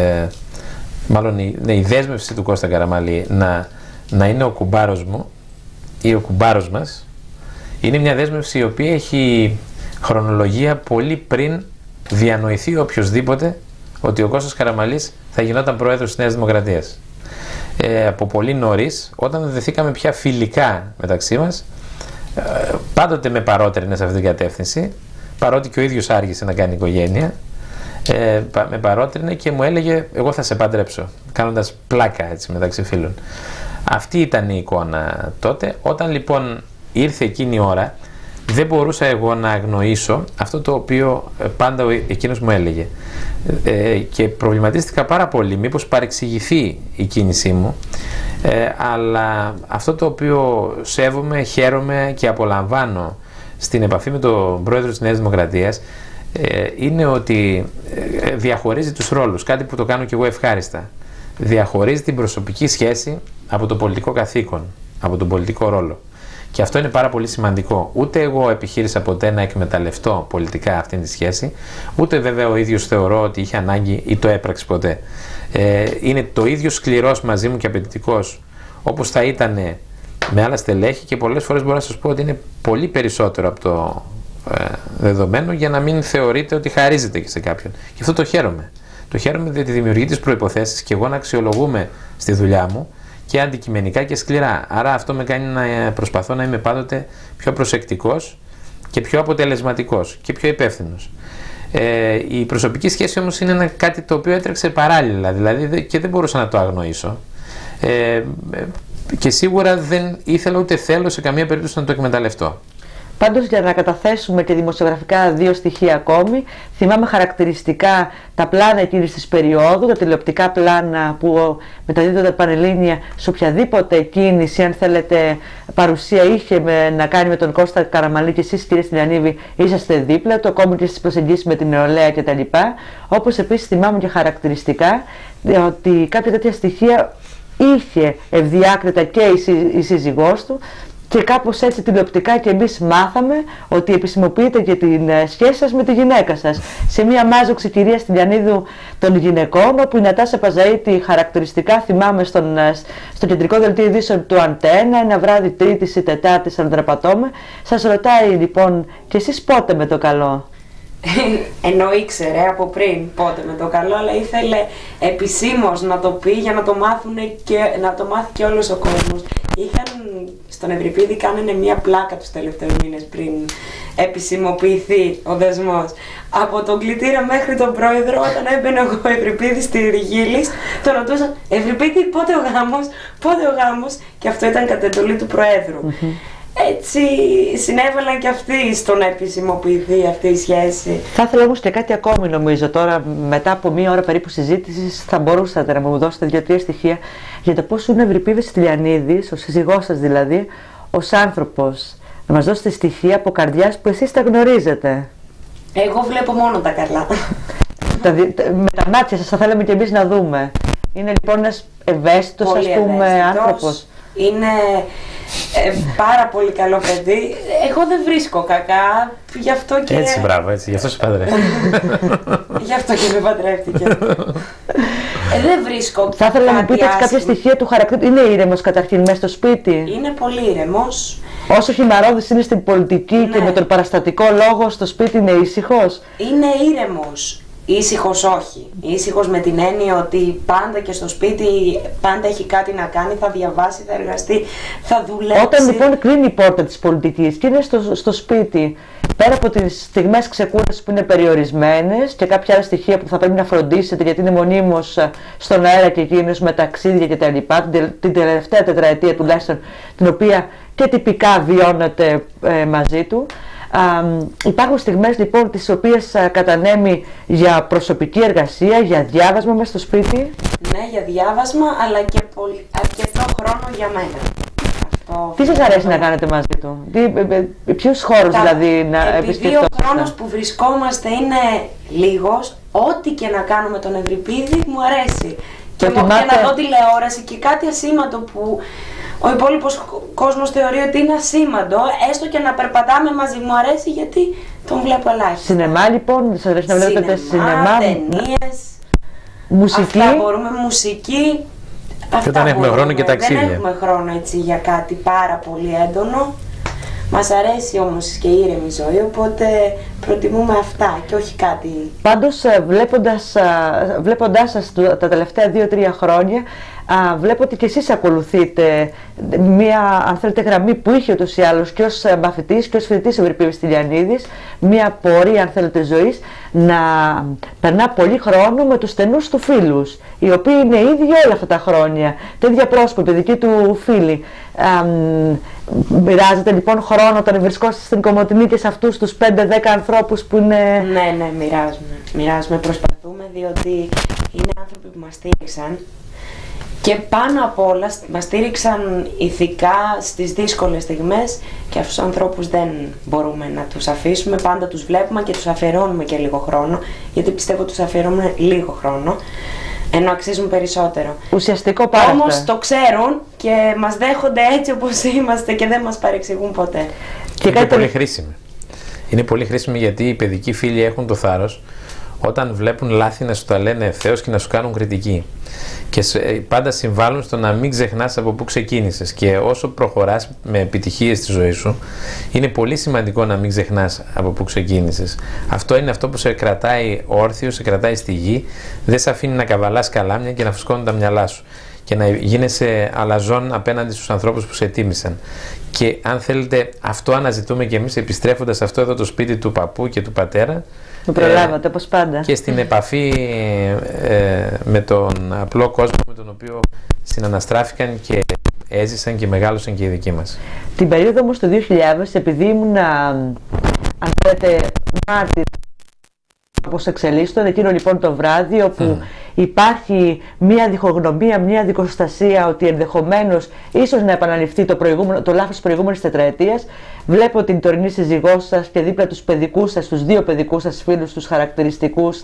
μάλλον η δέσμευση του Κώστα Καραμανλή να είναι ο κουμπάρος μου ή ο κουμπάρος μας, είναι μια δέσμευση η οποία έχει χρονολογία πολύ πριν διανοηθεί οποιοσδήποτε ότι ο Κώστας Καραμανλής θα γινόταν πρόεδρος της Νέας Δημοκρατίας. Από πολύ νωρίς, όταν δεθήκαμε πια φιλικά μεταξύ μας, πάντοτε με παρότρινε σε αυτή την κατεύθυνση, παρότι και ο ίδιος άργησε να κάνει οικογένεια, με παρότρινε και μου έλεγε εγώ θα σε παντρέψω, κάνοντας πλάκα έτσι μεταξύ φίλων. Αυτή ήταν η εικόνα τότε. Όταν λοιπόν ήρθε εκείνη η ώρα, δεν μπορούσα εγώ να αγνοήσω αυτό το οποίο πάντα εκείνος μου έλεγε. Και προβληματίστηκα πάρα πολύ μήπως παρεξηγηθεί η κίνησή μου, αλλά αυτό το οποίο σέβομαι, χαίρομαι και απολαμβάνω στην επαφή με τον πρόεδρο της Νέας Δημοκρατίας είναι ότι διαχωρίζει τους ρόλους, κάτι που το κάνω και εγώ ευχάριστα. Διαχωρίζει την προσωπική σχέση από το πολιτικό καθήκον, από τον πολιτικό ρόλο. Και αυτό είναι πάρα πολύ σημαντικό. Ούτε εγώ επιχείρησα ποτέ να εκμεταλλευτώ πολιτικά αυτή τη σχέση, ούτε βέβαια ο ίδιος θεωρώ ότι είχε ανάγκη ή το έπραξε ποτέ. Είναι το ίδιο σκληρός μαζί μου και απαιτητικός όπως θα ήταν με άλλα στελέχη, και πολλές φορές μπορώ να σας πω ότι είναι πολύ περισσότερο από το δεδομένο, για να μην θεωρείτε ότι χαρίζεται και σε κάποιον. Και αυτό το χαίρομαι. Το χαίρομαι διότι δημιουργεί τις προϋποθέσεις και εγώ να αξιολογούμε στη δουλειά μου και αντικειμενικά και σκληρά. Άρα αυτό με κάνει να προσπαθώ να είμαι πάντοτε πιο προσεκτικός και πιο αποτελεσματικός και πιο υπεύθυνος. Η προσωπική σχέση όμως είναι κάτι το οποίο έτρεξε παράλληλα, δηλαδή, και δεν μπορούσα να το αγνοήσω. Και σίγουρα δεν ήθελα ούτε θέλω σε καμία περίπτωση να το εκμεταλλευτώ. Πάντως, για να καταθέσουμε και δημοσιογραφικά 2 στοιχεία ακόμη, θυμάμαι χαρακτηριστικά τα πλάνα εκείνης της περίοδου, τα τηλεοπτικά πλάνα που μεταδίδονται πανελλήνια σε οποιαδήποτε κίνηση, αν θέλετε, παρουσία είχε να κάνει με τον Κώστα Καραμανλή, και εσείς, κύριε Στυλιανίδη, είσαστε δίπλα του, ακόμη και στις προσεγγίσεις με την νεολαία κτλ. Όπως επίσης θυμάμαι και χαρακτηριστικά ότι κάποια τέτοια στοιχεία είχε ευδιάκριτα και η σύζυγός του. Και κάπως έτσι τηλεοπτικά και εμείς μάθαμε ότι επισημοποιείτε και την σχέση σας με τη γυναίκα σας. Σε μια μάζοξη κυρία Στυλιανίδου των γυναικών, όπου η Νατάσα Παζαΐτη χαρακτηριστικά θυμάμαι στο κεντρικό δελτίο ειδήσεων του Αντένα, ένα βράδυ Τρίτης ή Τετάρτης, αν δεν απατώμε, σας ρωτάει λοιπόν, και εσείς πότε με το καλό? Ενώ ήξερε από πριν πότε με το καλό, αλλά ήθελε επισήμως να το πει για να το μάθουν και να το μάθει και όλος ο κόσμος. Είχαν στον Ευρυπίδη κάνανε μια πλάκα τους τελευταίους μήνες πριν επισημοποιηθεί ο δεσμός. Από τον κλητήρα μέχρι τον πρόεδρο, όταν έμπαινε ο Ευρυπίδης στη Ριγίλης, τον ρωτούσαν «Ευρυπίδη, πότε ο γάμος, πότε ο γάμος?» Και αυτό ήταν κατ' εντολή του Προέδρου. Έτσι συνέβαλαν και αυτοί στο να επισημοποιηθεί αυτή η σχέση. Θα ήθελα όμως και κάτι ακόμη, νομίζω. Τώρα, μετά από 1 ώρα περίπου συζήτησης, θα μπορούσατε να μου δώσετε 2-3 στοιχεία για το πώς είναι ο Ευρυπίδης Στυλιανίδης, ο σύζυγός σας δηλαδή, ως άνθρωπος. Να μας δώσετε στοιχεία από καρδιάς που εσείς τα γνωρίζετε. Εγώ βλέπω μόνο τα καλά. Με τα μάτια σας θα θέλαμε και εμείς να δούμε. Είναι λοιπόν ένας ευαίσθητος, ας πούμε, άνθρωπος. Είναι πάρα πολύ καλό παιδί. Εγώ δεν βρίσκω κακά, γι' αυτό και... Έτσι, μπράβο, έτσι, γι' αυτό σε παντρεύτηκε. Γι' αυτό και με παντρεύτηκε. Δεν βρίσκω. Θα ήθελα να μου πείτε κάποια στοιχεία του χαρακτήρα. Είναι ήρεμος καταρχήν μέσα στο σπίτι? Είναι πολύ ήρεμος. Όσο χυμαρώδης είναι στην πολιτική και με τον παραστατικό λόγο, στο σπίτι είναι ήσυχος? Είναι ήρεμος. Ήσυχος όχι. Ήσυχος με την έννοια ότι πάντα και στο σπίτι πάντα έχει κάτι να κάνει, θα διαβάσει, θα εργαστεί, θα δουλέψει. Όταν λοιπόν κλείνει η πόρτα της πολιτικής και είναι στο σπίτι, πέρα από τις στιγμές ξεκούρασης που είναι περιορισμένες και κάποια άλλα στοιχεία που θα πρέπει να φροντίσετε, γιατί είναι μονίμως στον αέρα και εκείνος με ταξίδια κτλ., την τελευταία τετραετία τουλάχιστον, την οποία και τυπικά βιώνετε μαζί του, υπάρχουν στιγμές λοιπόν τις οποίες κατανέμει για προσωπική εργασία, για διάβασμα μέσα στο σπίτι? Ναι, για διάβασμα, αλλά και αρκετό χρόνο για μένα. Τι σας αρέσει να κάνετε μαζί του? Ποιους χώρους δηλαδή να επισκεφτόσαστε? Επειδή ο χρόνος που βρισκόμαστε είναι λίγος, ό,τι και να κάνουμε τον Ευρυπίδη μου αρέσει. Και να δω τηλεόραση και κάτι ασήμαντο που ο υπόλοιπος κόσμος θεωρεί ότι είναι ασήμαντο, έστω και να περπατάμε μαζί, μου αρέσει γιατί τον βλέπω ελάχιστα. Σινεμά λοιπόν, σας αρέσει να βλέπετε σινεμά? Ταινίες, μουσική. Αυτά μπορούμε, μουσική. Και όταν έχουμε χρόνο και ταξίδια. Δεν έχουμε χρόνο έτσι για κάτι πάρα πολύ έντονο. Μας αρέσει όμως και η ήρεμη ζωή, οπότε προτιμούμε αυτά και όχι κάτι. Πάντως βλέποντας σας τα τελευταία 2-3 χρόνια, βλέπω ότι και εσείς ακολουθείτε μία, αν θέλετε, γραμμή που είχε ούτως ή άλλως και ως μαθητής και ως φοιτητής ο Ευρυπίδης Στυλιανίδης, μία πορεία, αν θέλετε, ζωής, να περνά πολύ χρόνο με τους στενούς του φίλους, οι οποίοι είναι ίδιοι όλα αυτά τα χρόνια, τέτοια πρόσωπα, παιδική του φίλη. Μοιράζετε λοιπόν χρόνο όταν βρισκόσαστε στην Κομοτηνή και σε αυτούς τους 5-10 ανθρώπους που είναι... Ναι, μοιράζουμε, προσπαθούμε, διότι είναι άνθρωποι που μας στήριξαν Και πάνω απ' όλα μας στήριξαν ηθικά στις δύσκολες στιγμές, και αυτούς τους ανθρώπους δεν μπορούμε να τους αφήσουμε, πάντα τους βλέπουμε και τους αφιερώνουμε και λίγο χρόνο, γιατί πιστεύω τους αφιερώνουμε λίγο χρόνο, ενώ αξίζουν περισσότερο. Ουσιαστικό πάρα. Όμως το ξέρουν και μας δέχονται έτσι όπως είμαστε και δεν μας παρεξηγούν ποτέ. Και είναι πολύ χρήσιμο. Είναι πολύ χρήσιμο γιατί οι παιδικοί φίλοι έχουν το θάρρος όταν βλέπουν λάθη να σου τα λένε ευθέως και να σου κάνουν κριτική. Και πάντα συμβάλλουν στο να μην ξεχνάς από πού ξεκίνησες. Και όσο προχωράς με επιτυχίες στη ζωή σου, είναι πολύ σημαντικό να μην ξεχνάς από πού ξεκίνησες. Αυτό είναι αυτό που σε κρατάει όρθιο, σε κρατάει στη γη, δεν σε αφήνει να καβαλάς καλάμια και να φουσκώνουν τα μυαλά σου. Και να γίνεσαι αλαζόν απέναντι στους ανθρώπους που σε τίμησαν. Και αν θέλετε, αυτό αναζητούμε και εμείς επιστρέφοντας αυτό εδώ το σπίτι του παππού και του πατέρα. Το προλάβατε όπως πάντα. Και στην επαφή με τον απλό κόσμο με τον οποίο συναναστράφηκαν και έζησαν και μεγάλωσαν και οι δικοί μας. Την περίοδο όμως το 2000, επειδή ήμουν, αν θέλετε, μάρτυρ όπως εξελίσσονταν, εκείνο λοιπόν το βράδυ όπου υπάρχει μια διχογνωμία, μια δικοστασία ότι ενδεχομένως ίσως να επαναληφθεί το λάθος της προηγούμενης τετραετίας, βλέπω την τωρινή σύζυγό σας και δίπλα τους παιδικούς σας, τους δύο παιδικούς σας φίλους, τους χαρακτηριστικούς,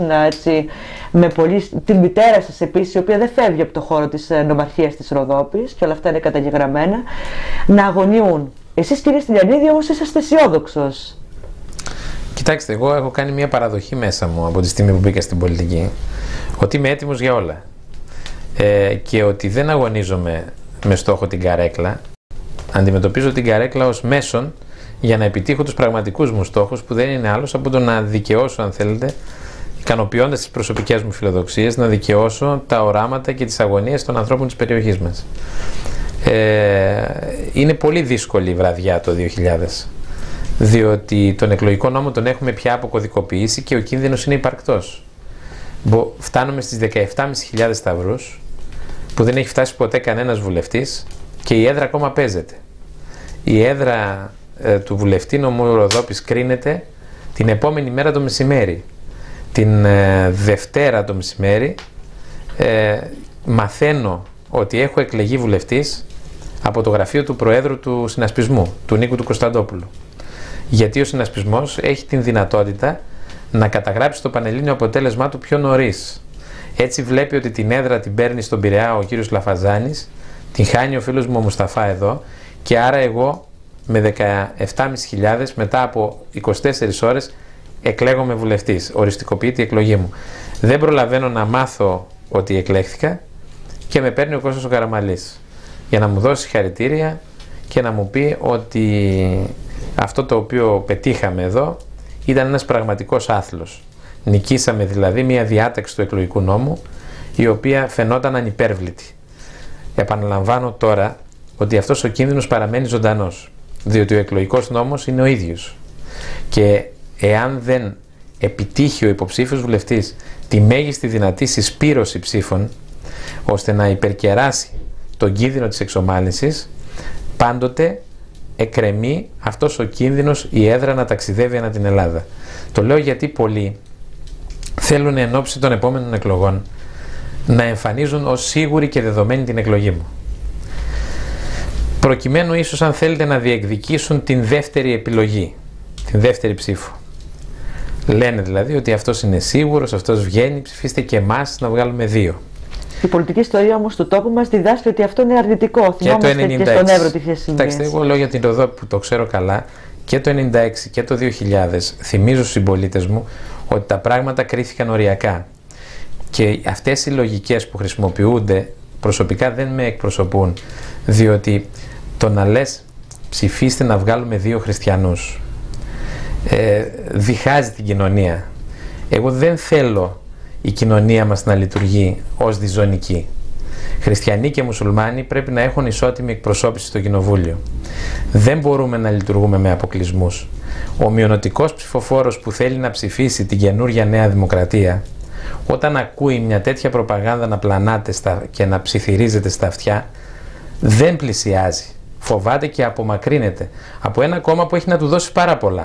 την μητέρα σας επίσης, η οποία δεν φεύγει από το χώρο της νομαρχίας της Ροδόπης και όλα αυτά είναι καταγεγραμμένα, να αγωνιούν. Εσείς, κύριε Στυλιανίδη, όμως είσαστε αισιόδοξος. Κοιτάξτε, εγώ έχω κάνει μια παραδοχή μέσα μου από τη στιγμή που μπήκα στην πολιτική, ότι είμαι έτοιμος για όλα και ότι δεν αγωνίζομαι με στόχο την καρέκλα, αντιμετωπίζω την καρέκλα ως μέσον για να επιτύχω τους πραγματικούς μου στόχους, που δεν είναι άλλος από το να δικαιώσω, αν θέλετε, ικανοποιώντας τις προσωπικές μου φιλοδοξίες, να δικαιώσω τα οράματα και τις αγωνίες των ανθρώπων της περιοχής μας. Είναι πολύ δύσκολη η βραδιά το 2000. Διότι τον εκλογικό νόμο τον έχουμε πια αποκωδικοποιήσει και ο κίνδυνος είναι υπαρκτός. Φτάνουμε στις 17.500 σταυρούς που δεν έχει φτάσει ποτέ κανένας βουλευτής και η έδρα ακόμα παίζεται. Η έδρα του βουλευτή νομού Ροδόπης κρίνεται την επόμενη μέρα το μεσημέρι. Την Δευτέρα το μεσημέρι μαθαίνω ότι έχω εκλεγεί βουλευτής από το γραφείο του Προέδρου του Συνασπισμού, του Νίκου του Κωνσταντόπουλου. Γιατί ο συνασπισμός έχει την δυνατότητα να καταγράψει το πανελλήνιο αποτέλεσμά του πιο νωρίς. Έτσι βλέπει ότι την έδρα την παίρνει στον Πειραιά ο κύριος Λαφαζάνης, την χάνει ο φίλος μου ο Μουσταφά εδώ, και άρα εγώ με 17.500 μετά από 24 ώρες εκλέγομαι βουλευτής, οριστικοποιείται η εκλογή μου. Δεν προλαβαίνω να μάθω ότι εκλέχθηκα και με παίρνει ο Κώστας ο Καραμαλής για να μου δώσει συγχαρητήρια και να μου πει ότι αυτό το οποίο πετύχαμε εδώ ήταν ένας πραγματικός άθλος. Νικήσαμε δηλαδή μια διάταξη του εκλογικού νόμου η οποία φαινόταν ανυπέρβλητη. Επαναλαμβάνω τώρα ότι αυτός ο κίνδυνος παραμένει ζωντανός, διότι ο εκλογικός νόμος είναι ο ίδιος. Και εάν δεν επιτύχει ο υποψήφιος βουλευτής τη μέγιστη δυνατή συσπήρωση ψήφων, ώστε να υπερκεράσει τον κίνδυνο της εξομάλυνσης, πάντοτε εκκρεμεί αυτός ο κίνδυνος η έδρα να ταξιδεύει ανά την Ελλάδα. Το λέω γιατί πολλοί θέλουν εν ώψη των επόμενων εκλογών να εμφανίζουν ως σίγουρη και δεδομένη την εκλογή μου. Προκειμένου ίσως, αν θέλετε, να διεκδικήσουν την δεύτερη επιλογή, την δεύτερη ψήφο. Λένε δηλαδή ότι αυτός είναι σίγουρος, αυτός βγαίνει, ψηφίστε και εμάς να βγάλουμε 2. Η πολιτική ιστορία όμως του τόπου μας διδάσκει ότι αυτό είναι αρνητικό. Θυμόμαστε και στον Εύρο τι είχε συμβεί. Κοιτάξτε, εγώ λέω για την Ροδόπη που το ξέρω καλά, και το 1996 και το 2000 θυμίζω στους συμπολίτες μου ότι τα πράγματα κρίθηκαν οριακά. Και αυτές οι λογικές που χρησιμοποιούνται προσωπικά δεν με εκπροσωπούν, διότι το να λες ψηφίστε να βγάλουμε 2 χριστιανούς διχάζει την κοινωνία. Εγώ δεν θέλω η κοινωνία μας να λειτουργεί ως διζωνική. Χριστιανοί και μουσουλμάνοι πρέπει να έχουν ισότιμη εκπροσώπηση στο κοινοβούλιο. Δεν μπορούμε να λειτουργούμε με αποκλεισμούς. Ο μειονοτικός ψηφοφόρος που θέλει να ψηφίσει την καινούργια Νέα Δημοκρατία, όταν ακούει μια τέτοια προπαγάνδα να πλανάται και να ψιθυρίζεται στα αυτιά, δεν πλησιάζει. Φοβάται και απομακρύνεται από ένα κόμμα που έχει να του δώσει πάρα πολλά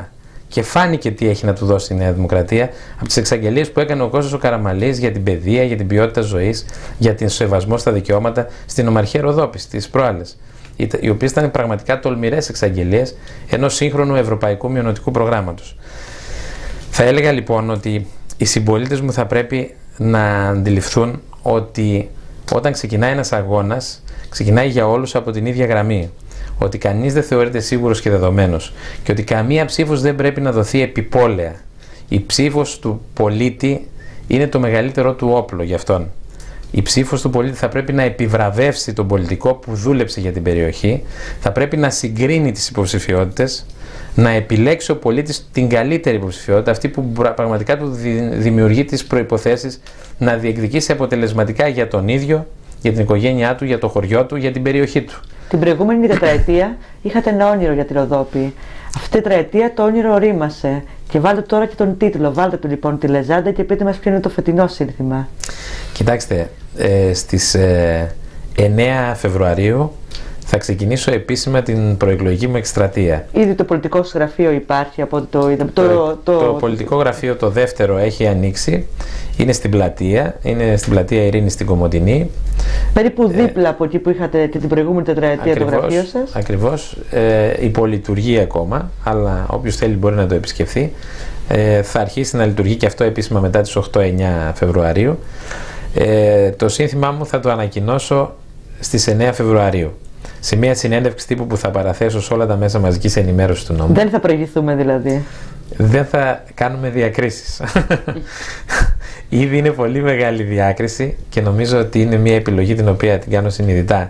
και φάνηκε τι έχει να του δώσει η Νέα Δημοκρατία από τις εξαγγελίες που έκανε ο Κώστας ο Καραμανλής για την παιδεία, για την ποιότητα ζωής, για την σεβασμό στα δικαιώματα στην Ομαρχία Ροδόπης τις προάλλες. Οι οποίες ήταν πραγματικά τολμηρές εξαγγελίες ενός σύγχρονου ευρωπαϊκού μειονοτικού προγράμματος. Θα έλεγα λοιπόν ότι οι συμπολίτες μου θα πρέπει να αντιληφθούν ότι όταν ξεκινάει ένας αγώνας, ξεκινάει για όλους από την ίδια γραμμή. Ότι κανείς δεν θεωρείται σίγουρος και δεδομένος και ότι καμία ψήφος δεν πρέπει να δοθεί επιπόλαια. Η ψήφος του πολίτη είναι το μεγαλύτερο του όπλο για αυτόν. Η ψήφος του πολίτη θα πρέπει να επιβραβεύσει τον πολιτικό που δούλεψε για την περιοχή, θα πρέπει να συγκρίνει τις υποψηφιότητες, να επιλέξει ο πολίτης την καλύτερη υποψηφιότητα, αυτή που πραγματικά του δημιουργεί τις προϋποθέσεις να διεκδικήσει αποτελεσματικά για τον ίδιο, για την οικογένειά του, για το χωριό του, για την περιοχή του. Την προηγούμενη τετραετία είχατε ένα όνειρο για τη Ροδόπη. Αυτή τη τετραετία το όνειρο ρήμασε. Και βάλτε τώρα και τον τίτλο. Βάλτε του λοιπόν τη λεζάντα και πείτε μας ποιο είναι το φετινό σύνθημα. Κοιτάξτε, στις 9 Φεβρουαρίου θα ξεκινήσω επίσημα την προεκλογική μου εκστρατεία. Ήδη το πολιτικό γραφείο υπάρχει από το είδαμε. Το πολιτικό γραφείο το δεύτερο έχει ανοίξει. Είναι στην πλατεία Ειρήνης στην Κομοτηνή. Περίπου δίπλα από εκεί που είχατε την προηγούμενη τετραετία το γραφείο σας. Ακριβώς. Υπολειτουργεί ακόμα, αλλά όποιος θέλει μπορεί να το επισκεφθεί. Θα αρχίσει να λειτουργεί και αυτό επίσημα μετά τις 8-9 Φεβρουαρίου. Το σύνθημά μου θα το ανακοινώσω στις 9 Φεβρουαρίου. Σε μια συνέντευξη τύπου που θα παραθέσω σε όλα τα μέσα μαζικής ενημέρωσης του νόμου. Δεν θα προηγηθούμε δηλαδή. Δεν θα κάνουμε διακρίσεις. Ήδη είναι πολύ μεγάλη διάκριση και νομίζω ότι είναι μια επιλογή την οποία την κάνω συνειδητά,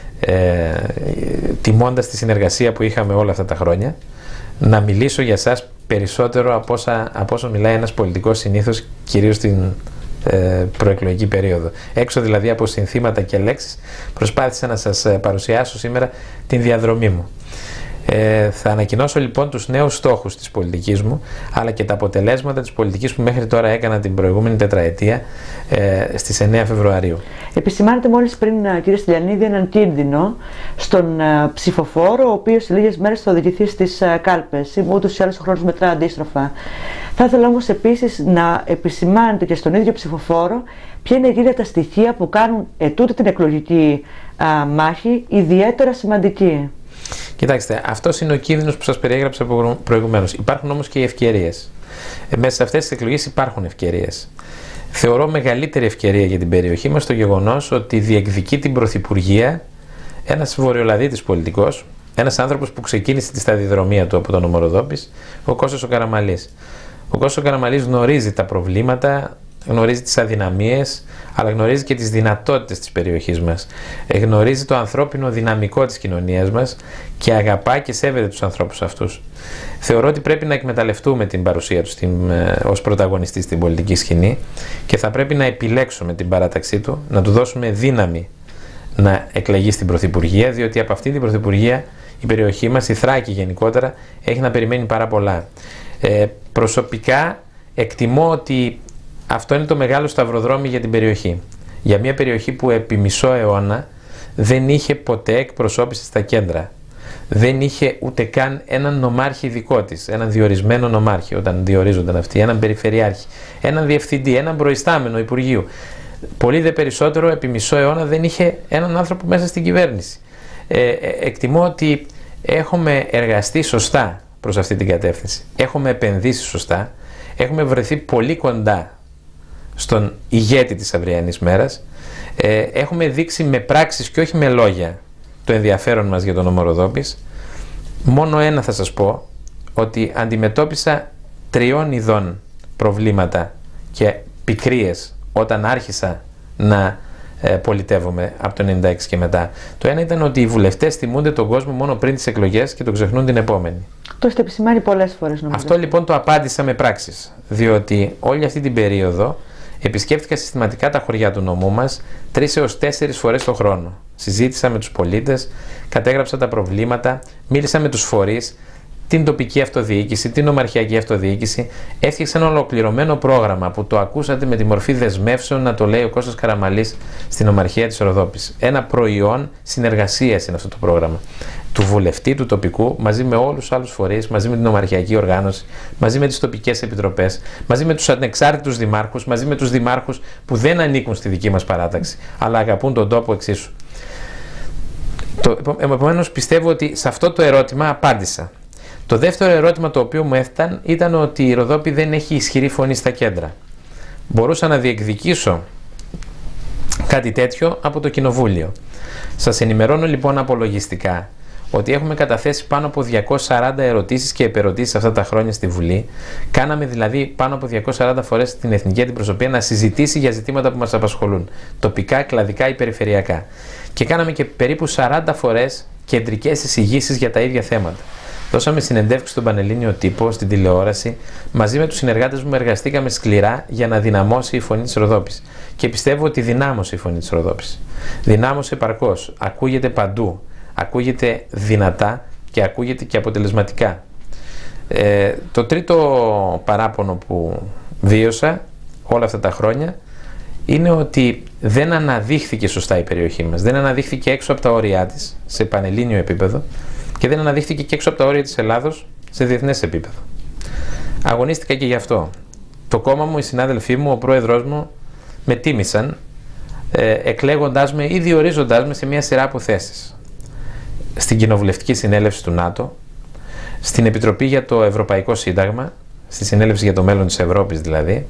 τιμώντας τη συνεργασία που είχαμε όλα αυτά τα χρόνια, να μιλήσω για σας περισσότερο από όσο μιλάει ένας πολιτικός συνήθως, κυρίως στην προεκλογική περίοδο. Έξω δηλαδή από συνθήματα και λέξεις, προσπάθησα να σας παρουσιάσω σήμερα την διαδρομή μου. Θα ανακοινώσω λοιπόν τους νέους στόχους της πολιτικής μου, αλλά και τα αποτελέσματα της πολιτικής που μέχρι τώρα έκανα την προηγούμενη τετραετία στις 9 Φεβρουαρίου. Επισημάνετε μόλις πριν, κύριε Στυλιανίδη, έναν κίνδυνο στον ψηφοφόρο, ο οποίος σε λίγες μέρες θα οδηγηθεί στις κάλπες. Ούτως ή άλλως ο χρόνος μετρά αντίστροφα. Θα ήθελα όμως επίσης να επισημάνετε και στον ίδιο ψηφοφόρο ποια είναι γύρω τα στοιχεία που κάνουν τούτη την εκλογική μάχη ιδιαίτερα σημαντική. Κοιτάξτε, αυτός είναι ο κίνδυνος που σας περιέγραψα προηγουμένως. Υπάρχουν όμως και οι ευκαιρίες. Μέσα σε αυτές τις εκλογές υπάρχουν ευκαιρίες. Θεωρώ μεγαλύτερη ευκαιρία για την περιοχή μας το γεγονός ότι διεκδικεί την πρωθυπουργία ένας βορειολαδίτης πολιτικός, ένας άνθρωπος που ξεκίνησε τη σταδιοδρομία του από τον Νομό Ροδόπης, ο Κώστας ο Καραμανλής. Ο Κώστας ο Καραμανλής γνωρίζει τα προβλήματα, γνωρίζει τις αδυναμίες, αλλά γνωρίζει και τις δυνατότητες της περιοχής μας. Γνωρίζει το ανθρώπινο δυναμικό της κοινωνίας μας και αγαπά και σέβεται τους ανθρώπους αυτούς. Θεωρώ ότι πρέπει να εκμεταλλευτούμε την παρουσία του ως πρωταγωνιστή στην πολιτική σκηνή και θα πρέπει να επιλέξουμε την παράταξή του, να του δώσουμε δύναμη να εκλεγεί στην Πρωθυπουργία, διότι από αυτή την Πρωθυπουργία η περιοχή μας, η Θράκη γενικότερα, έχει να περιμένει πάρα πολλά. Προσωπικά εκτιμώ ότι αυτό είναι το μεγάλο σταυροδρόμι για την περιοχή. Για μια περιοχή που επί μισό αιώνα δεν είχε ποτέ εκπροσώπηση στα κέντρα. Δεν είχε ούτε καν έναν νομάρχη δικό της, έναν διορισμένο νομάρχη όταν διορίζονταν αυτοί, έναν περιφερειάρχη, έναν διευθυντή, έναν προϊστάμενο Υπουργείου. Πολύ δε περισσότερο επί μισό αιώνα δεν είχε έναν άνθρωπο μέσα στην κυβέρνηση. Εκτιμώ ότι έχουμε εργαστεί σωστά προς αυτή την κατεύθυνση. Έχουμε επενδύσει σωστά. Έχουμε βρεθεί πολύ κοντά στον ηγέτη της αυριανής μέρας. Έχουμε δείξει με πράξεις και όχι με λόγια το ενδιαφέρον μας για τον Νομό Ροδόπης. Μόνο ένα θα σας πω, ότι αντιμετώπισα 3 ειδών προβλήματα και πικρίες όταν άρχισα να πολιτεύομαι από το 96 και μετά. Το ένα ήταν ότι οι βουλευτές θυμούνται τον κόσμο μόνο πριν τις εκλογές και τον ξεχνούν την επόμενη. Το έχετε επισημάνει πολλές φορές νομίζω. Αυτό λοιπόν το απάντησα με πράξεις, διότι όλη αυτή την περίοδο επισκέφτηκα συστηματικά τα χωριά του νομού μας 3 έως 4 φορές το χρόνο. Συζήτησα με τους πολίτες, κατέγραψα τα προβλήματα, μίλησα με τους φορείς, την τοπική αυτοδιοίκηση, την ομαρχιακή αυτοδιοίκηση. Έφτιαξα ένα ολοκληρωμένο πρόγραμμα που το ακούσατε με τη μορφή δεσμεύσεων να το λέει ο Κώστας Καραμανλής στην Ομαρχία της Ροδόπης. Ένα προϊόν συνεργασίας είναι αυτό το πρόγραμμα. του βουλευτή, του τοπικού, μαζί με όλους τους άλλους φορείς, μαζί με την ομαρχιακή οργάνωση, μαζί με τις τοπικές επιτροπές, μαζί με τους ανεξάρτητους δημάρχους, μαζί με τους δημάρχους που δεν ανήκουν στη δική μας παράταξη, αλλά αγαπούν τον τόπο εξίσου. Επομένως, πιστεύω ότι σε αυτό το ερώτημα απάντησα. Το δεύτερο ερώτημα το οποίο μου έφτανε ήταν ότι η Ροδόπη δεν έχει ισχυρή φωνή στα κέντρα. Μπορούσα να διεκδικήσω κάτι τέτοιο από το Κοινοβούλιο. Σας ενημερώνω λοιπόν απολογιστικά ότι έχουμε καταθέσει πάνω από 240 ερωτήσεις και επερωτήσεις αυτά τα χρόνια στη Βουλή. Κάναμε δηλαδή πάνω από 240 φορές την Εθνική Αντιπροσωπεία να συζητήσει για ζητήματα που μας απασχολούν, τοπικά, κλαδικά ή περιφερειακά. Και κάναμε και περίπου 40 φορές κεντρικές εισηγήσεις για τα ίδια θέματα. Δώσαμε συνεντεύξεις στον Πανελλήνιο Τύπο, στην τηλεόραση. Μαζί με τους συνεργάτες μου εργαστήκαμε σκληρά για να δυναμώσει η φωνή της Ροδόπης. Και πιστεύω ότι δυνάμωσε η φωνή της Ροδόπης. Δυνάμωσε επαρκώς. Ακούγεται παντού. Ακούγεται δυνατά και ακούγεται και αποτελεσματικά. Το τρίτο παράπονο που βίωσα όλα αυτά τα χρόνια είναι ότι δεν αναδείχθηκε σωστά η περιοχή μας. Δεν αναδείχθηκε έξω από τα όρια της σε πανελλήνιο επίπεδο και δεν αναδείχθηκε και έξω από τα όρια της Ελλάδος σε διεθνές επίπεδο. Αγωνίστηκα και γι' αυτό. Το κόμμα μου, οι συνάδελφοί μου, ο πρόεδρός μου με τίμησαν εκλέγοντάς με ή διορίζοντάς με σε μια σειρά από θέσεις. Στην Κοινοβουλευτική Συνέλευση του ΝΑΤΟ, στην Επιτροπή για το Ευρωπαϊκό Σύνταγμα, στη Συνέλευση για το Μέλλον της Ευρώπης δηλαδή,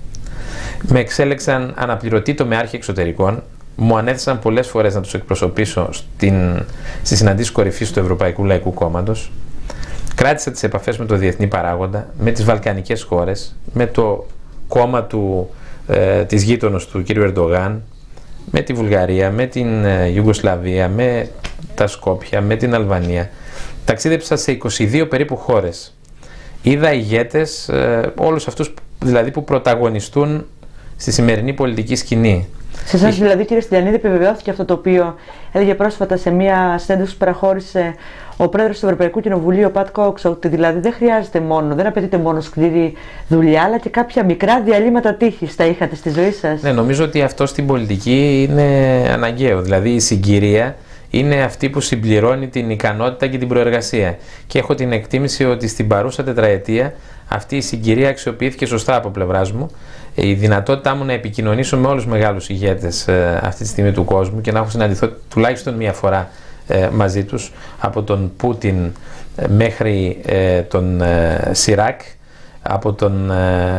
με αναπληρωτή τομεάρχη εξωτερικών, μου ανέθεσαν πολλές φορές να τους εκπροσωπήσω στις συναντήσεις κορυφής του Ευρωπαϊκού Λαϊκού Κόμματος. Κράτησα τις επαφές με το διεθνή παράγοντα, με τις βαλκανικές χώρες, με το κόμμα της γείτονος του κ. Ερντογάν, με τη Βουλγαρία, με την Ιουγκοσλαβία, με τα Σκόπια, με την Αλβανία. Ταξίδεψα σε 22 περίπου χώρες. Είδα ηγέτες, όλους αυτούς δηλαδή που πρωταγωνιστούν στη σημερινή πολιτική σκηνή. Σε εσάς δηλαδή, κύριε Στυλιανίδη, επιβεβαιώθηκε αυτό το οποίο έλεγε πρόσφατα σε μια συνέντευξη που παραχώρησε ο πρόεδρος του Ευρωπαϊκού Κοινοβουλίου, ο Πατ Κόξ, ότι δηλαδή δεν απαιτείται μόνο σκληρή δουλειά, αλλά και κάποια μικρά διαλύματα τύχης τα είχατε στη ζωή σας. Ναι, νομίζω ότι αυτό στην πολιτική είναι αναγκαίο. Δηλαδή η συγκυρία είναι αυτή που συμπληρώνει την ικανότητα και την προεργασία. Και έχω την εκτίμηση ότι στην παρούσα τετραετία αυτή η συγκυρία αξιοποιήθηκε σωστά από πλευράς μου. Η δυνατότητά μου να επικοινωνήσω με όλους τους μεγάλους ηγέτες αυτή τη στιγμή του κόσμου και να έχω συναντηθώ τουλάχιστον μία φορά μαζί τους, από τον Πούτιν μέχρι τον Σιράκ, από τον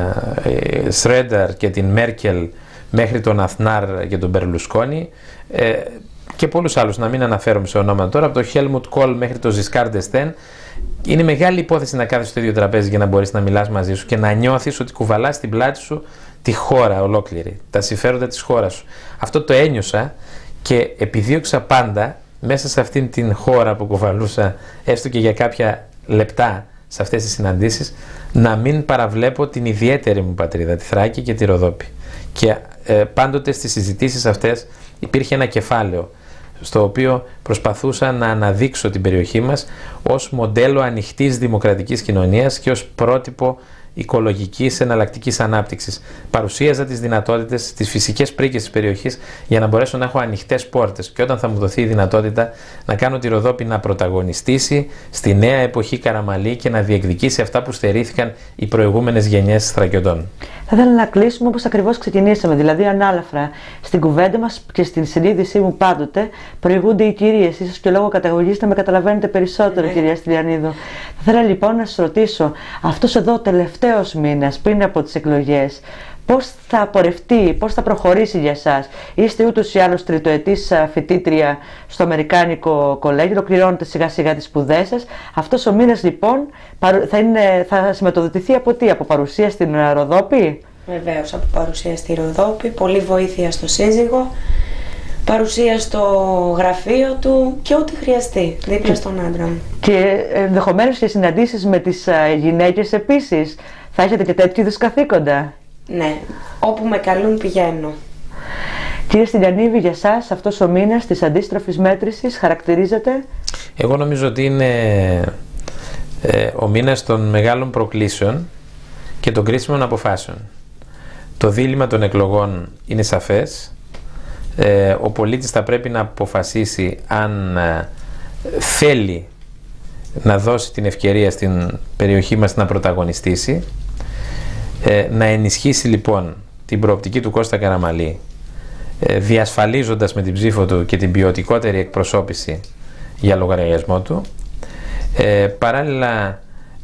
Σρέντερ και την Μέρκελ μέχρι τον Αθνάρ και τον Μπερλουσκόνη, και πολλούς άλλους, να μην αναφέρομαι σε ονόματα τώρα, από τον Χέλμουτ Κόλ μέχρι τον Ζισκάρ ντ'Εστέν. Είναι μεγάλη υπόθεση να κάθεσαι στο ίδιο τραπέζι για να μπορείς να μιλάς μαζί σου και να νιώθεις ότι κουβαλάς στην πλάτη σου τη χώρα ολόκληρη, τα συμφέροντα της χώρας σου. Αυτό το ένιωσα και επιδίωξα πάντα μέσα σε αυτήν την χώρα που κουβαλούσα, έστω και για κάποια λεπτά σε αυτές τις συναντήσεις, να μην παραβλέπω την ιδιαίτερη μου πατρίδα, τη Θράκη και τη Ροδόπη. Και πάντοτε στις συζητήσεις αυτές υπήρχε ένα κεφάλαιο στο οποίο προσπαθούσα να αναδείξω την περιοχή μας ως μοντέλο ανοιχτής δημοκρατικής κοινωνίας και ως πρότυπο οικολογικής εναλλακτικής ανάπτυξης. Παρουσίαζα τις δυνατότητες, τις φυσικές πρίκες της περιοχής για να μπορέσω να έχω ανοιχτές πόρτες και όταν θα μου δοθεί η δυνατότητα να κάνω τη Ροδόπη να πρωταγωνιστήσει στη νέα εποχή Καραμαλή και να διεκδικήσει αυτά που στερήθηκαν οι προηγούμενες γενιές θρακιωτών. Θα ήθελα να κλείσουμε όπως ακριβώς ξεκινήσαμε, δηλαδή ανάλαφρα. Στην κουβέντα μας και στην συνείδησή μου πάντοτε προηγούνται οι κυρίες. Ίσως και λόγω καταγωγής να με καταλαβαίνετε περισσότερο, κυρία Στυλιανίδου. Θα ήθελα λοιπόν να σας ρωτήσω, αυτός εδώ τελευταίος μήνας πριν από τις εκλογές, πώς θα απορρευτεί, πώς θα προχωρήσει για εσάς? Είστε ούτως ή άλλως τριτοετής φοιτήτρια στο Αμερικάνικο Κολέγιο, ολοκληρώνετε σιγά σιγά τις σπουδές σας. Αυτός ο μήνας λοιπόν θα σηματοδοτηθεί από τι? Από παρουσία στην Ροδόπη? Βεβαίως, από παρουσία στη Ροδόπη, πολλή βοήθεια στο σύζυγο, παρουσία στο γραφείο του και ό,τι χρειαστεί δίπλα στον άντρα μου. Και ενδεχομένως και συναντήσεις με τις γυναίκες επίσης. Θα έχετε και τέτοιου είδους καθήκοντα? Ναι, όπου με καλούν πηγαίνω. Κύριε Στυλιανίδη, για σας αυτός ο μήνας της αντίστροφης μέτρησης χαρακτηρίζεται? Εγώ νομίζω ότι είναι ο μήνας των μεγάλων προκλήσεων και των κρίσιμων αποφάσεων. Το δίλημμα των εκλογών είναι σαφές. Ο πολίτης θα πρέπει να αποφασίσει αν θέλει να δώσει την ευκαιρία στην περιοχή μας να πρωταγωνιστήσει, να ενισχύσει λοιπόν την προοπτική του Κώστα Καραμαλή, διασφαλίζοντας με την ψήφο του και την ποιοτικότερη εκπροσώπηση για λογαριασμό του. Παράλληλα,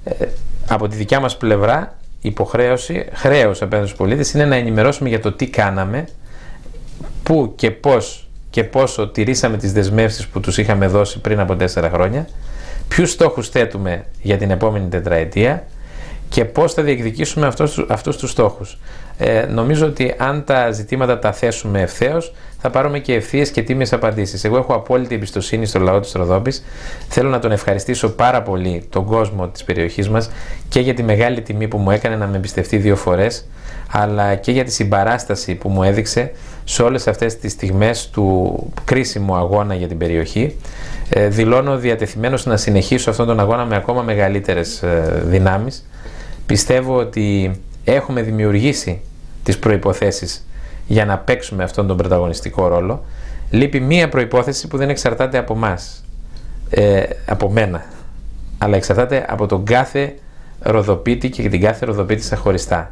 από τη δικιά μας πλευρά, χρέος απέναντι στους πολίτες είναι να ενημερώσουμε για το τι κάναμε, πού και πώς και πόσο τηρήσαμε τις δεσμεύσεις που τους είχαμε δώσει πριν από 4 χρόνια, ποιους στόχους θέτουμε για την επόμενη τετραετία και πώς θα διεκδικήσουμε αυτούς τους στόχους. Νομίζω ότι αν τα ζητήματα τα θέσουμε ευθέως, θα πάρουμε και ευθείες και τίμιες απαντήσεις. Εγώ έχω απόλυτη εμπιστοσύνη στο λαό της Ροδόπης. Θέλω να τον ευχαριστήσω πάρα πολύ, τον κόσμο της περιοχής μας, και για τη μεγάλη τιμή που μου έκανε να με εμπιστευτεί 2 φορές, αλλά και για τη συμπαράσταση που μου έδειξε σε όλες αυτές τις στιγμές του κρίσιμου αγώνα για την περιοχή. Δηλώνω διατεθειμένος να συνεχίσω αυτόν τον αγώνα με ακόμα μεγαλύτερες δυνάμεις. Πιστεύω ότι έχουμε δημιουργήσει τις προϋποθέσεις για να παίξουμε αυτόν τον πρωταγωνιστικό ρόλο. Λείπει μία προϋπόθεση που δεν εξαρτάται από μας, από μένα, αλλά εξαρτάται από τον κάθε Ροδοπίτη και την κάθε Ροδοπίτισσα χωριστά.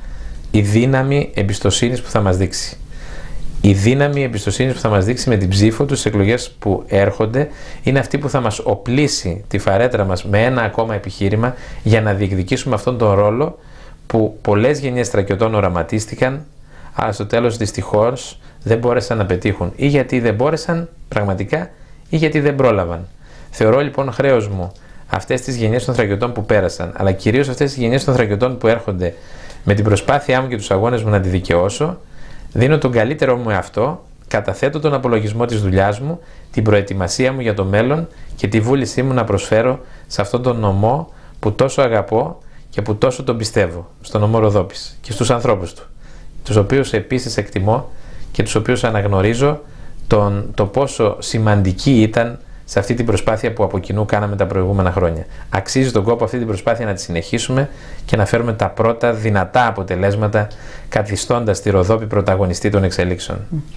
Η δύναμη εμπιστοσύνης που θα μας δείξει. Η δύναμη εμπιστοσύνης που θα μας δείξει με την ψήφο του στις εκλογές που έρχονται είναι αυτή που θα μας οπλίσει τη φαρέτρα μας με ένα ακόμα επιχείρημα για να διεκδικήσουμε αυτόν τον ρόλο που πολλές γενιές στρατιωτών οραματίστηκαν, αλλά στο τέλος δυστυχώς δεν μπόρεσαν να πετύχουν, ή γιατί δεν μπόρεσαν πραγματικά ή γιατί δεν πρόλαβαν. Θεωρώ λοιπόν χρέος μου αυτές τις γενιές των στρατιωτών που πέρασαν, αλλά κυρίως αυτές τις γενιές των στρατιωτών που έρχονται, με την προσπάθειά μου και τους αγώνες μου να τη δικαιώσω. Δίνω τον καλύτερό μου εαυτό, καταθέτω τον απολογισμό της δουλειάς μου, την προετοιμασία μου για το μέλλον και τη βούλησή μου να προσφέρω σε αυτόν τον νομό που τόσο αγαπώ και που τόσο τον πιστεύω, στον νομό Ροδόπης και στους ανθρώπους του, τους οποίους επίσης εκτιμώ και τους οποίους αναγνωρίζω το πόσο σημαντική ήταν σε αυτή την προσπάθεια που από κοινού κάναμε τα προηγούμενα χρόνια. Αξίζει τον κόπο αυτή την προσπάθεια να τη συνεχίσουμε και να φέρουμε τα πρώτα δυνατά αποτελέσματα, καθιστώντας τη Ροδόπη πρωταγωνιστή των εξελίξεων.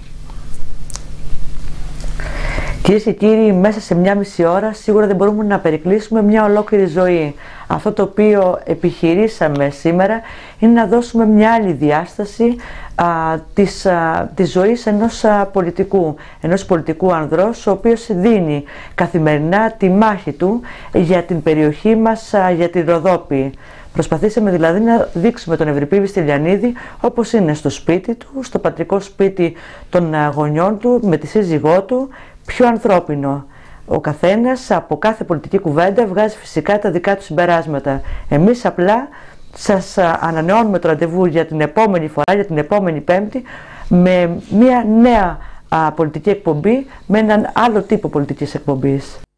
Κυρίες και κύριοι, μέσα σε 1,5 ώρα σίγουρα δεν μπορούμε να περικλείσουμε μια ολόκληρη ζωή. Αυτό το οποίο επιχειρήσαμε σήμερα είναι να δώσουμε μια άλλη διάσταση της ζωής ενός πολιτικού ανδρός, ο οποίος δίνει καθημερινά τη μάχη του για την περιοχή μας, για την Ροδόπη. Προσπαθήσαμε δηλαδή να δείξουμε τον Ευρυπίδη Στυλιανίδη όπως είναι στο σπίτι του, στο πατρικό σπίτι των γονιών του, με τη σύζυγό του, πιο ανθρώπινο. Ο καθένας από κάθε πολιτική κουβέντα βγάζει φυσικά τα δικά του συμπεράσματα. Εμείς απλά σας ανανεώνουμε το ραντεβού για την επόμενη φορά, για την επόμενη Πέμπτη, με μια νέα πολιτική εκπομπή, με έναν άλλο τύπο πολιτικής εκπομπής.